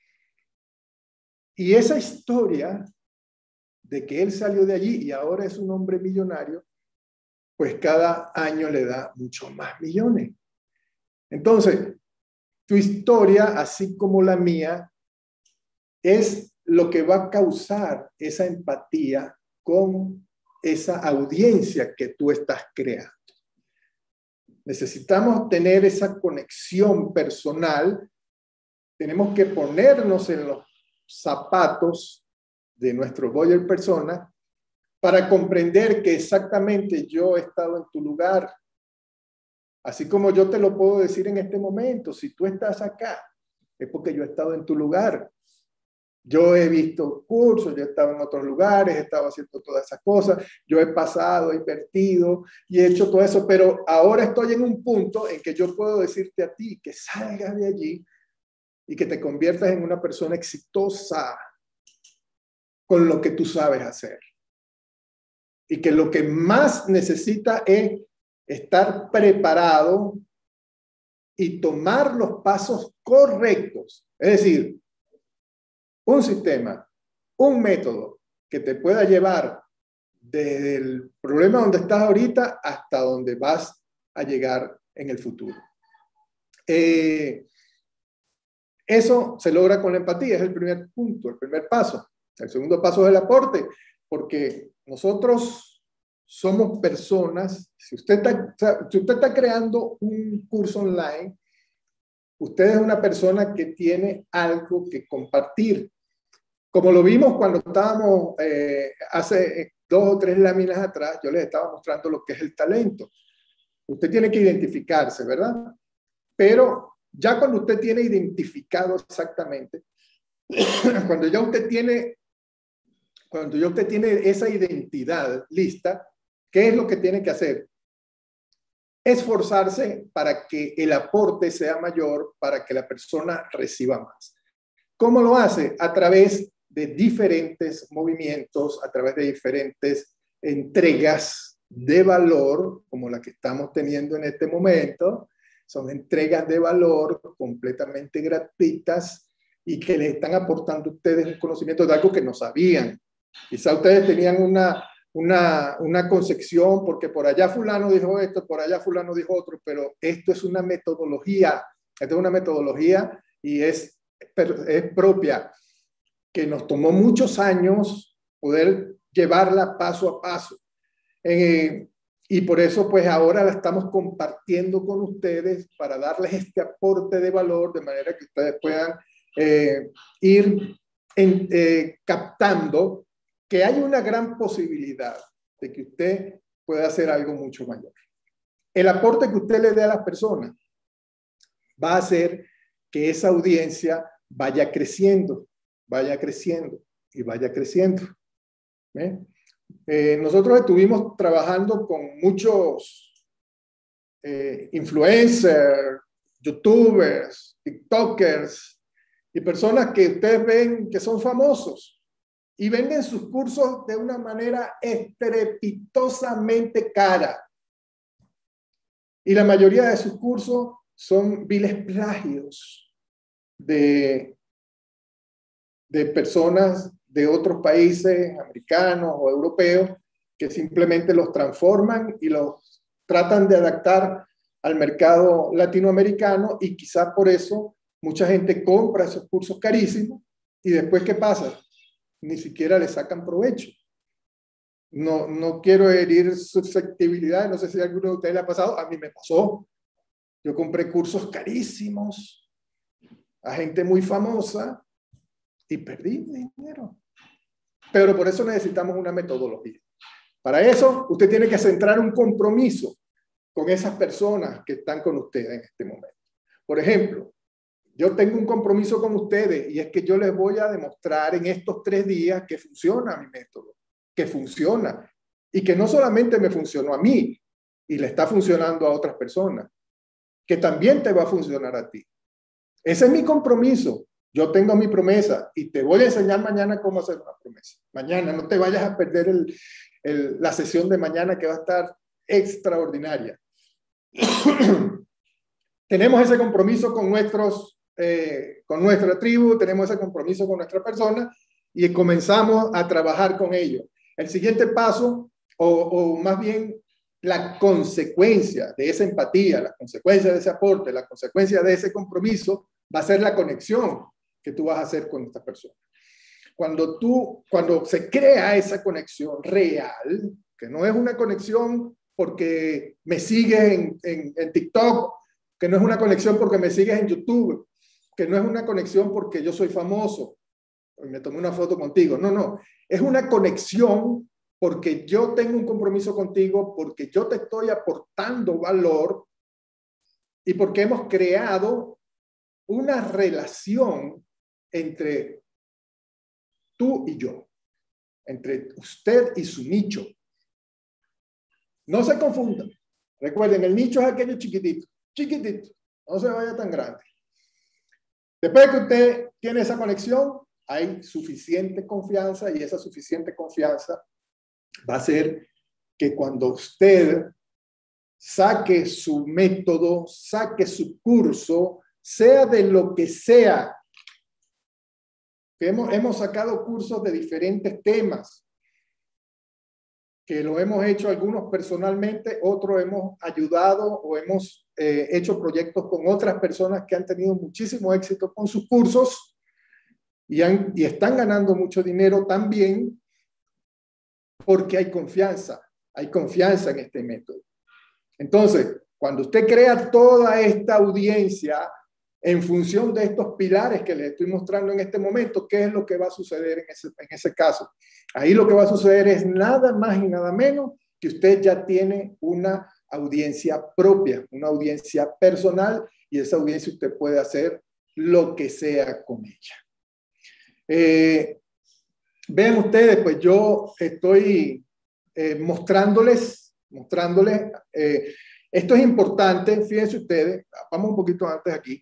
Y esa historia de que él salió de allí y ahora es un hombre millonario, pues cada año le da mucho más millones. Entonces, tu historia, así como la mía, es lo que va a causar esa empatía con esa audiencia que tú estás creando. Necesitamos tener esa conexión personal. Tenemos que ponernos en los zapatos de nuestro buyer persona para comprender que exactamente yo he estado en tu lugar. Así como yo te lo puedo decir en este momento, si tú estás acá, es porque yo he estado en tu lugar. Yo he visto cursos, yo he estado en otros lugares, he estado haciendo todas esas cosas, yo he pasado, he invertido y he hecho todo eso, pero ahora estoy en un punto en que yo puedo decirte a ti que salgas de allí y que te conviertas en una persona exitosa con lo que tú sabes hacer. Y que lo que más necesita es estar preparado y tomar los pasos correctos. Es decir, un sistema, un método que te pueda llevar desde el problema donde estás ahorita hasta donde vas a llegar en el futuro. Eso se logra con la empatía, es el primer punto, el primer paso. El segundo paso es el aporte, porque nosotros somos personas. Si usted está creando un curso online, usted es una persona que tiene algo que compartir. Como lo vimos cuando estábamos hace 2 o 3 láminas atrás, yo les estaba mostrando lo que es el talento. Usted tiene que identificarse, ¿verdad? Pero ya cuando usted tiene identificado exactamente, cuando ya usted tiene esa identidad lista, ¿qué es lo que tiene que hacer? Esforzarse para que el aporte sea mayor, para que la persona reciba más. ¿Cómo lo hace? A través de diferentes movimientos, a través de diferentes entregas de valor, como la que estamos teniendo en este momento. Son entregas de valor completamente gratuitas y que les están aportando a ustedes un conocimiento de algo que no sabían. Quizá ustedes tenían una concepción porque por allá fulano dijo esto, por allá fulano dijo otro, pero esto es una metodología. Esto es una metodología y es propia, que nos tomó muchos años poder llevarla paso a paso. Y por eso pues ahora la estamos compartiendo con ustedes para darles este aporte de valor de manera que ustedes puedan ir captando que hay una gran posibilidad de que usted pueda hacer algo mucho mayor. El aporte que usted le dé a las personas va a hacer que esa audiencia vaya creciendo y vaya creciendo. Nosotros estuvimos trabajando con muchos influencers, youtubers, tiktokers y personas que ustedes ven que son famosos y venden sus cursos de una manera estrepitosamente cara. Y la mayoría de sus cursos son viles plagios de personas de otros países americanos o europeos que simplemente los transforman y los tratan de adaptar al mercado latinoamericano y quizás por eso mucha gente compra esos cursos carísimos y después ¿qué pasa? Ni siquiera le sacan provecho. No quiero herir susceptibilidad, no sé si a alguno de ustedes le ha pasado, a mí me pasó. Yo compré cursos carísimos a gente muy famosa y perdí dinero. Pero por eso necesitamos una metodología. Para eso, usted tiene que centrar un compromiso con esas personas que están con ustedes en este momento. Por ejemplo, yo tengo un compromiso con ustedes y es que yo les voy a demostrar en estos 3 días que funciona mi método. que funciona y que no solamente me funcionó a mí y le está funcionando a otras personas, que también te va a funcionar a ti. Ese es mi compromiso. Yo tengo mi promesa y te voy a enseñar mañana cómo hacer una promesa. Mañana, no te vayas a perder la sesión de mañana que va a estar extraordinaria. Tenemos ese compromiso con nuestra tribu, tenemos ese compromiso con nuestra persona y comenzamos a trabajar con ellos. El siguiente paso, o más bien la consecuencia de esa empatía, la consecuencia de ese aporte, la consecuencia de ese compromiso, va a ser la conexión que tú vas a hacer con esta persona. Cuando se crea esa conexión real, que no es una conexión porque me sigues en TikTok, que no es una conexión porque me sigues en YouTube, que no es una conexión porque yo soy famoso, me tomé una foto contigo. No, no. Es una conexión porque yo tengo un compromiso contigo, porque yo te estoy aportando valor y porque hemos creado una relación entre tú y yo, entre usted y su nicho. No se confundan. Recuerden, el nicho es aquello chiquitito, chiquitito, no se vaya tan grande. Después que usted tiene esa conexión, hay suficiente confianza y esa suficiente confianza va a hacer que cuando usted saque su método, saque su curso, sea de lo que sea, que hemos sacado cursos de diferentes temas, que lo hemos hecho algunos personalmente, otros hemos ayudado o hemos hecho proyectos con otras personas que han tenido muchísimo éxito con sus cursos y están ganando mucho dinero también porque hay confianza en este método. Entonces, cuando usted crea toda esta audiencia en función de estos pilares que les estoy mostrando en este momento, ¿qué es lo que va a suceder en ese caso? Ahí lo que va a suceder es nada más y nada menos que usted ya tiene una audiencia propia, una audiencia personal, y esa audiencia usted puede hacer lo que sea con ella. Vean ustedes, pues yo estoy mostrándoles, esto es importante, fíjense ustedes, vamos un poquito antes aquí.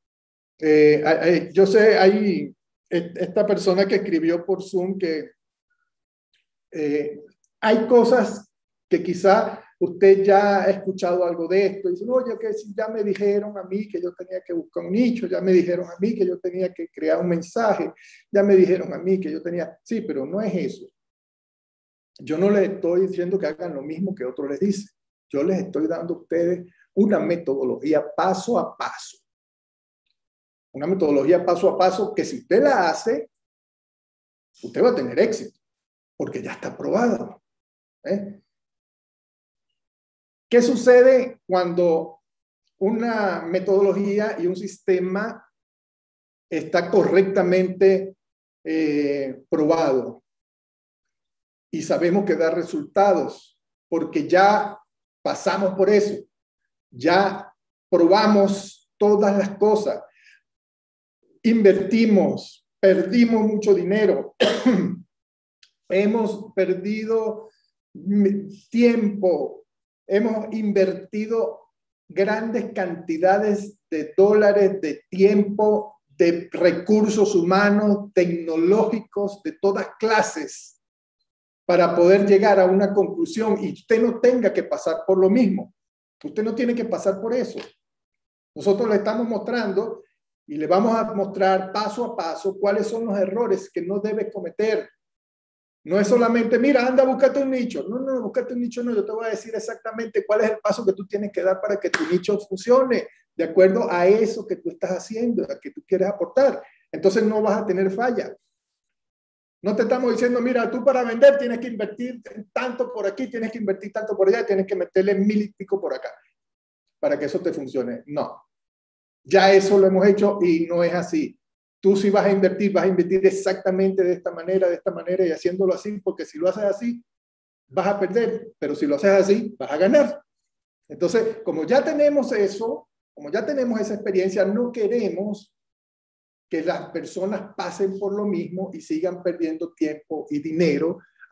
Yo sé, hay esta persona que escribió por Zoom que hay cosas que quizá usted ya ha escuchado algo de esto y dice, no, yo que si ya me dijeron a mí que yo tenía que buscar un nicho, ya me dijeron a mí que yo tenía que crear un mensaje, ya me dijeron a mí que yo tenía, sí, pero no es eso. Yo no les estoy diciendo que hagan lo mismo que otros les dicen. Yo les estoy dando a ustedes una metodología paso a paso. Una metodología paso a paso que si usted la hace, usted va a tener éxito, porque ya está probado. ¿Qué sucede cuando una metodología y un sistema está correctamente probado? Y sabemos que da resultados, porque ya pasamos por eso, ya probamos todas las cosas, invertimos, perdimos mucho dinero, hemos perdido tiempo, hemos invertido grandes cantidades de dólares, de tiempo, de recursos humanos, tecnológicos, de todas clases, para poder llegar a una conclusión y usted no tenga que pasar por lo mismo. Usted no tiene que pasar por eso. Nosotros le estamos mostrando y le vamos a mostrar paso a paso cuáles son los errores que no debe cometer. No es solamente, mira, anda, búscate un nicho. No, no, búscate un nicho, no. Yo te voy a decir exactamente cuál es el paso que tú tienes que dar para que tu nicho funcione, de acuerdo a eso que tú estás haciendo, a que tú quieres aportar. Entonces no vas a tener falla. No te estamos diciendo, mira, tú para vender tienes que invertir tanto por aquí, tienes que invertir tanto por allá, tienes que meterle 1000 y pico por acá para que eso te funcione. No, ya eso lo hemos hecho y no es así. Tú si vas a invertir exactamente de esta manera y haciéndolo así, porque si lo haces así, vas a perder, pero si lo haces así, vas a ganar. Entonces, como ya tenemos eso, como ya tenemos esa experiencia, no queremos que las personas pasen por lo mismo y sigan perdiendo tiempo y dinero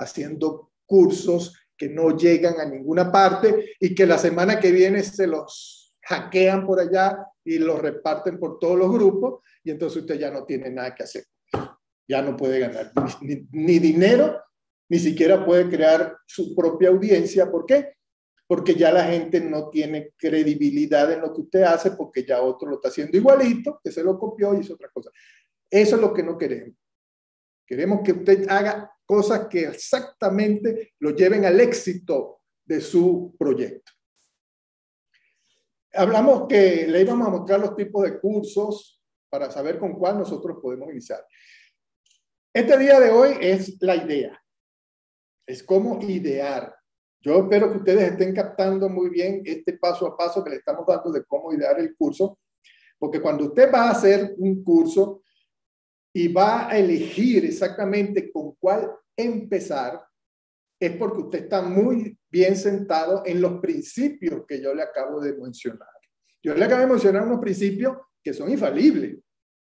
haciendo cursos que no llegan a ninguna parte y que la semana que viene se los hackean por allá y los reparten por todos los grupos y entonces usted ya no tiene nada que hacer. Ya no puede ganar ni dinero, ni siquiera puede crear su propia audiencia. ¿Por qué? Porque ya la gente no tiene credibilidad en lo que usted hace porque ya otro lo está haciendo igualito, que se lo copió y hizo otra cosa. Eso es lo que no queremos. Queremos que usted haga cosas que exactamente lo lleven al éxito de su proyecto. Hablamos que le íbamos a mostrar los tipos de cursos para saber con cuál nosotros podemos iniciar. Este día de hoy es la idea. Es cómo idear. Yo espero que ustedes estén captando muy bien este paso a paso que le estamos dando de cómo idear el curso, porque cuando usted va a hacer un curso y va a elegir exactamente con cuál empezar, es porque usted está muy bien sentado en los principios que yo le acabo de mencionar. Yo le acabo de mencionar unos principios que son infalibles.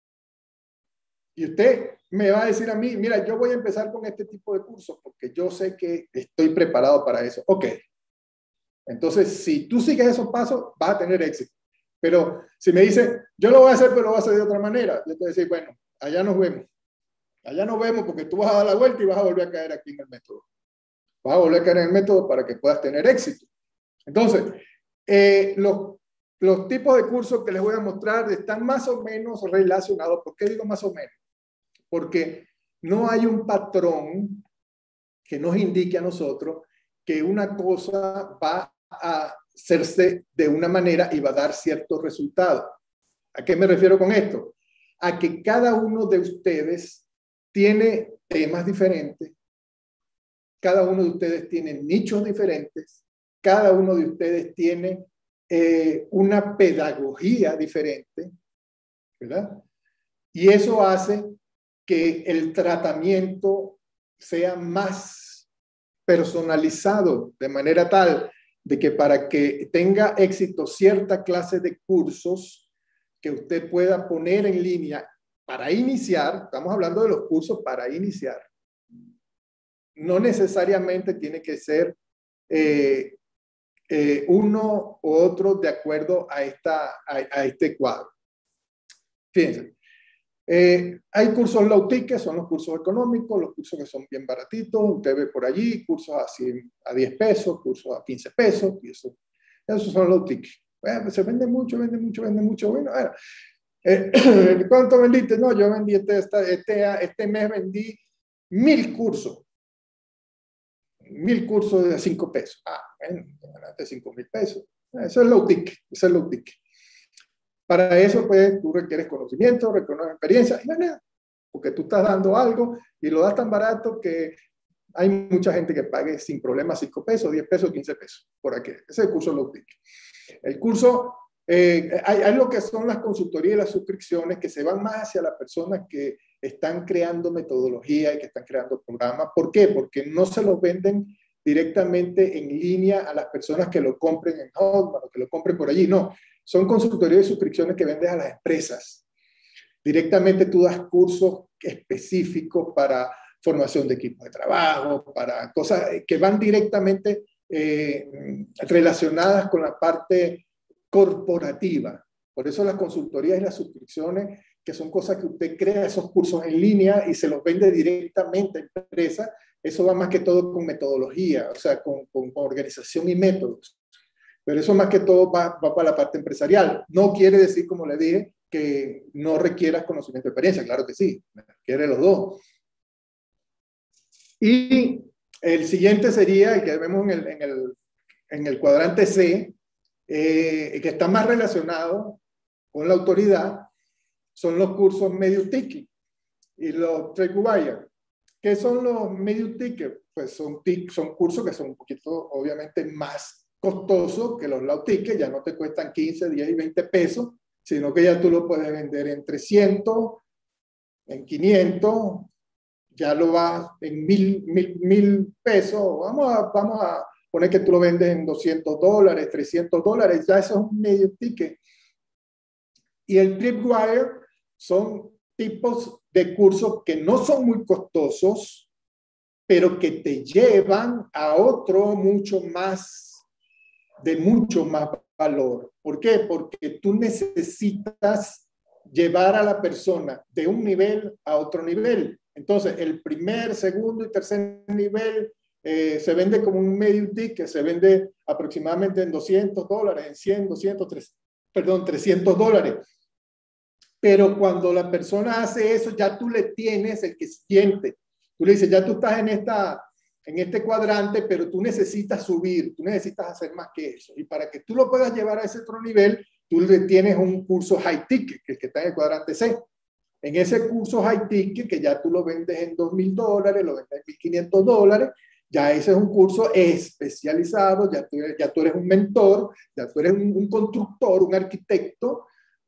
Y usted me va a decir a mí, mira, yo voy a empezar con este tipo de cursos porque yo sé que estoy preparado para eso. Ok. Entonces, si tú sigues esos pasos, vas a tener éxito. Pero si me dice, yo lo voy a hacer, pero lo voy a hacer de otra manera, yo te voy a decir, bueno, allá nos vemos. Allá nos vemos porque tú vas a dar la vuelta y vas a volver a caer aquí en el método. Vas a volver a caer en el método para que puedas tener éxito. Entonces, los tipos de cursos que les voy a mostrar están más o menos relacionados. ¿Por qué digo más o menos? Porque no hay un patrón que nos indique a nosotros que una cosa va a hacerse de una manera y va a dar ciertos resultados. ¿A qué me refiero con esto? A que cada uno de ustedes tiene temas diferentes, cada uno de ustedes tiene nichos diferentes, cada uno de ustedes tiene una pedagogía diferente, ¿verdad? Y eso hace que el tratamiento sea más personalizado, de manera tal de que para que tenga éxito cierta clase de cursos que usted pueda poner en línea para iniciar, estamos hablando de los cursos para iniciar, no necesariamente tiene que ser uno u otro de acuerdo a este cuadro. Fíjense. Hay cursos low ticket, son los cursos económicos, los cursos que son bien baratitos, usted ve por allí, cursos a 10 pesos, cursos a 15 pesos, y esos son low ticket. Bueno, se vende mucho, vende mucho, vende mucho. Bueno, ¿cuánto vendiste? No, yo vendí este mes vendí 1000 cursos. 1000 cursos de 5 pesos. Ah, bueno, ganaste 5000 pesos. Eso es low ticket, eso es low ticket. Para eso, pues, tú requieres conocimiento, requieres experiencia, y nada, porque tú estás dando algo y lo das tan barato que hay mucha gente que pague sin problema 5 pesos, 10 pesos, 15 pesos por aquí. Ese es el curso low ticket. El curso, hay lo que son las consultorías y las suscripciones que se van más hacia las personas que están creando metodología y que están creando programas. ¿Por qué? Porque no se los venden directamente en línea a las personas que lo compren en Hotmart o que lo compren por allí. No, son consultorías y suscripciones que vendes a las empresas. Directamente tú das cursos específicos para formación de equipos de trabajo, para cosas que van directamente relacionadas con la parte corporativa. Por eso las consultorías y las suscripciones, que son cosas que usted crea esos cursos en línea y se los vende directamente a empresas, eso va más que todo con metodología, o sea, con organización y métodos. Pero eso más que todo va para la parte empresarial. No quiere decir, como le dije, que no requieras conocimiento y experiencia. Claro que sí, requiere los dos. Y el siguiente sería, el que vemos en el cuadrante C, que está más relacionado con la autoridad, son los cursos medio ticket y los trade-wire. ¿Qué son los medio ticket? Pues son cursos que son un poquito, obviamente, más costosos que los low ticket, ya no te cuestan 15, 10 y 20 pesos, sino que ya tú lo puedes vender en 300, en 500, ya lo vas en 1000 pesos. Vamos a poner que tú lo vendes en $200, $300, ya eso es un medio ticket. Y el tripwire son tipos de cursos que no son muy costosos, pero que te llevan a otro de mucho más valor. ¿Por qué? Porque tú necesitas llevar a la persona de un nivel a otro nivel. Entonces, el primer, segundo y tercer nivel se vende como un medium ticket, se vende aproximadamente en $200, en 100, 200, 300 dólares. Pero cuando la persona hace eso, ya tú le tienes el que siente. Tú le dices, ya tú estás en este cuadrante, pero tú necesitas subir, tú necesitas hacer más que eso. Y para que tú lo puedas llevar a ese otro nivel, tú le tienes un curso high ticket, que es el que está en el cuadrante C. En ese curso high ticket, que ya tú lo vendes en $2,000, lo vendes en $1,500, ya ese es un curso especializado, ya tú eres un mentor, ya tú eres un constructor, un arquitecto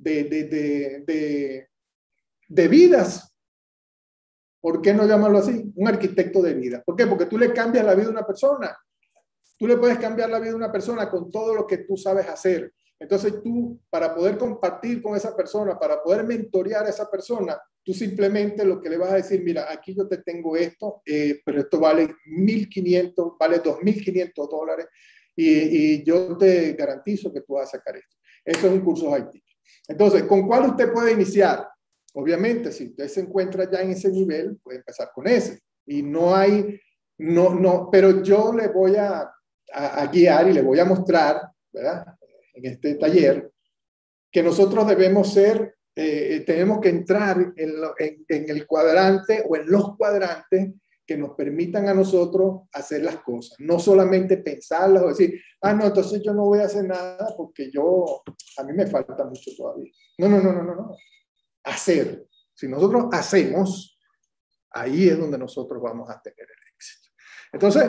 de vidas. ¿Por qué no llamarlo así? Un arquitecto de vida. ¿Por qué? Porque tú le cambias la vida a una persona. Tú le puedes cambiar la vida a una persona con todo lo que tú sabes hacer. Entonces tú, para poder compartir con esa persona, para poder mentorear a esa persona, tú simplemente lo que le vas a decir, mira, aquí yo te tengo esto, pero esto vale 1,500, vale $2,500 y yo te garantizo que tú vas a sacar esto. Eso es un curso high ticket. Entonces, ¿con cuál usted puede iniciar? Obviamente, si usted se encuentra ya en ese nivel, puede empezar con ese. Y no hay, pero yo le voy a guiar y le voy a mostrar, ¿verdad? En este taller, que nosotros debemos tenemos que entrar en el cuadrante o en los cuadrantes que nos permitan a nosotros hacer las cosas, no solamente pensarlas o decir, no, entonces yo no voy a hacer nada porque a mí me falta mucho todavía. No. Hacer. Si nosotros hacemos, ahí es donde nosotros vamos a tener el éxito. Entonces,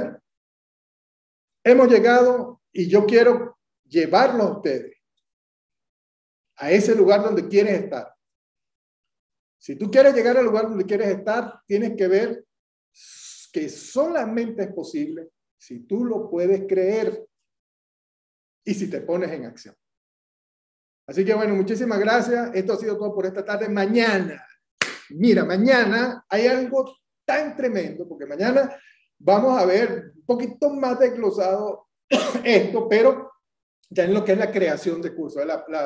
hemos llegado y yo quiero llevarlos a ustedes a ese lugar donde quieres estar. Si tú quieres llegar al lugar donde quieres estar, tienes que ver que solamente es posible si tú lo puedes creer y si te pones en acción. Así que bueno, muchísimas gracias. Esto ha sido todo por esta tarde. Mañana hay algo tan tremendo, porque mañana vamos a ver un poquito más desglosado esto, pero ya en lo que es la creación de cursos.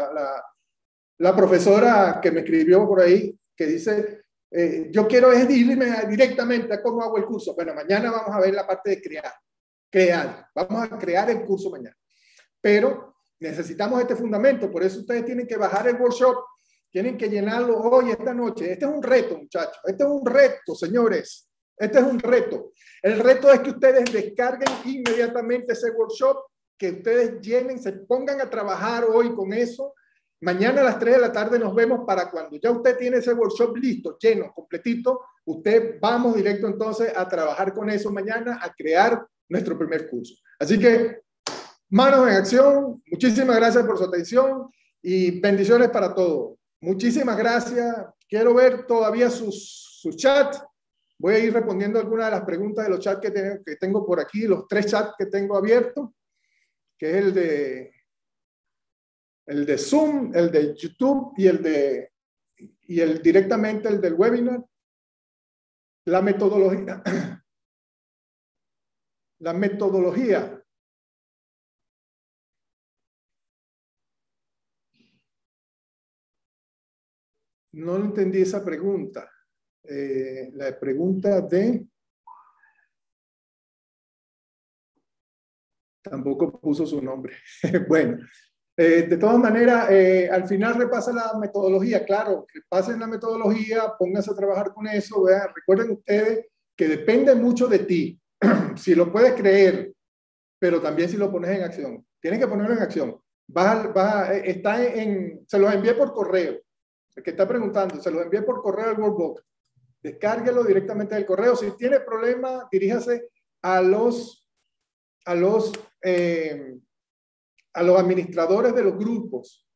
La profesora que me escribió por ahí, que dice, yo quiero irme directamente a cómo hago el curso. Bueno, mañana vamos a ver la parte de crear. Vamos a crear el curso mañana. Pero necesitamos este fundamento, por eso ustedes tienen que bajar el workshop, tienen que llenarlo hoy, esta noche. Este es un reto, muchachos. Este es un reto, señores. Este es un reto. El reto es que ustedes descarguen inmediatamente ese workshop, que ustedes llenen, se pongan a trabajar hoy con eso. Mañana a las 3 de la tarde nos vemos para cuando ya usted tiene ese workshop listo, lleno, completito. Usted vamos directo entonces a trabajar con eso mañana, a crear nuestro primer curso. Así que manos en acción. Muchísimas gracias por su atención y bendiciones para todos. Muchísimas gracias. Quiero ver todavía sus chats. Voy a ir respondiendo algunas de las preguntas de los chats que tengo por aquí, los 3 chats que tengo abiertos, que es el de Zoom, el de YouTube y directamente el del webinar. La metodología. La metodología. No entendí esa pregunta. La pregunta de... Tampoco puso su nombre. Bueno, de todas maneras, al final repasa la metodología. Claro, repasen la metodología, pónganse a trabajar con eso. Vean, recuerden ustedes que depende mucho de ti. Si lo puedes creer, pero también si lo pones en acción. Tienes que ponerlo en acción. Se los envié por correo. El que está preguntando, se los envié por correo al workbook. Descárguelo directamente del correo. Si tiene problema, diríjase a los administradores de los grupos,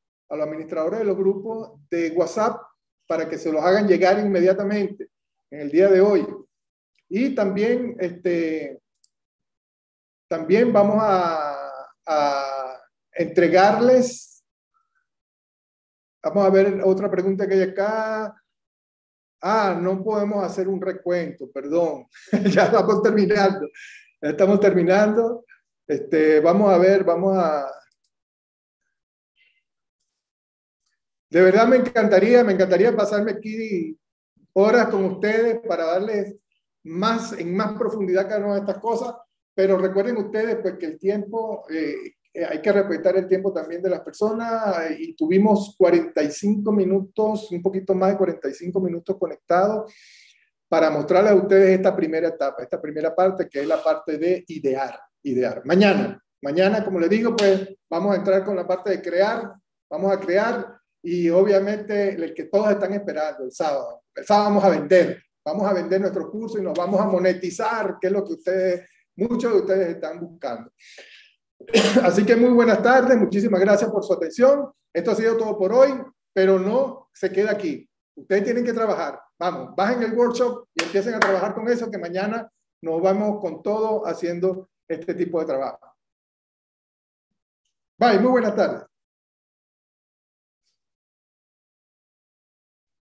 de WhatsApp, para que se los hagan llegar inmediatamente en el día de hoy. Y también, también vamos a entregarles. Vamos a ver otra pregunta que hay acá. No podemos hacer un recuento, perdón. Ya estamos terminando. Ya estamos terminando. Vamos a ver, De verdad me encantaría pasarme aquí horas con ustedes para darles en más profundidad cada una de estas cosas, pero recuerden ustedes pues que el tiempo, hay que respetar el tiempo también de las personas y tuvimos 45 minutos, un poquito más de 45 minutos conectados para mostrarles a ustedes esta primera etapa, esta primera parte que es la parte de idear. Mañana, como les digo, pues vamos a entrar con la parte de crear, vamos a crear y obviamente el que todos están esperando, el sábado. El sábado vamos a vender nuestro curso y nos vamos a monetizar, que es lo que muchos de ustedes están buscando. Así que muy buenas tardes, muchísimas gracias por su atención. Esto ha sido todo por hoy, pero no se queda aquí. Ustedes tienen que trabajar. Vamos, bajen el workshop y empiecen a trabajar con eso, que mañana nos vamos con todo haciendo este tipo de trabajo. Bye, muy buenas tardes.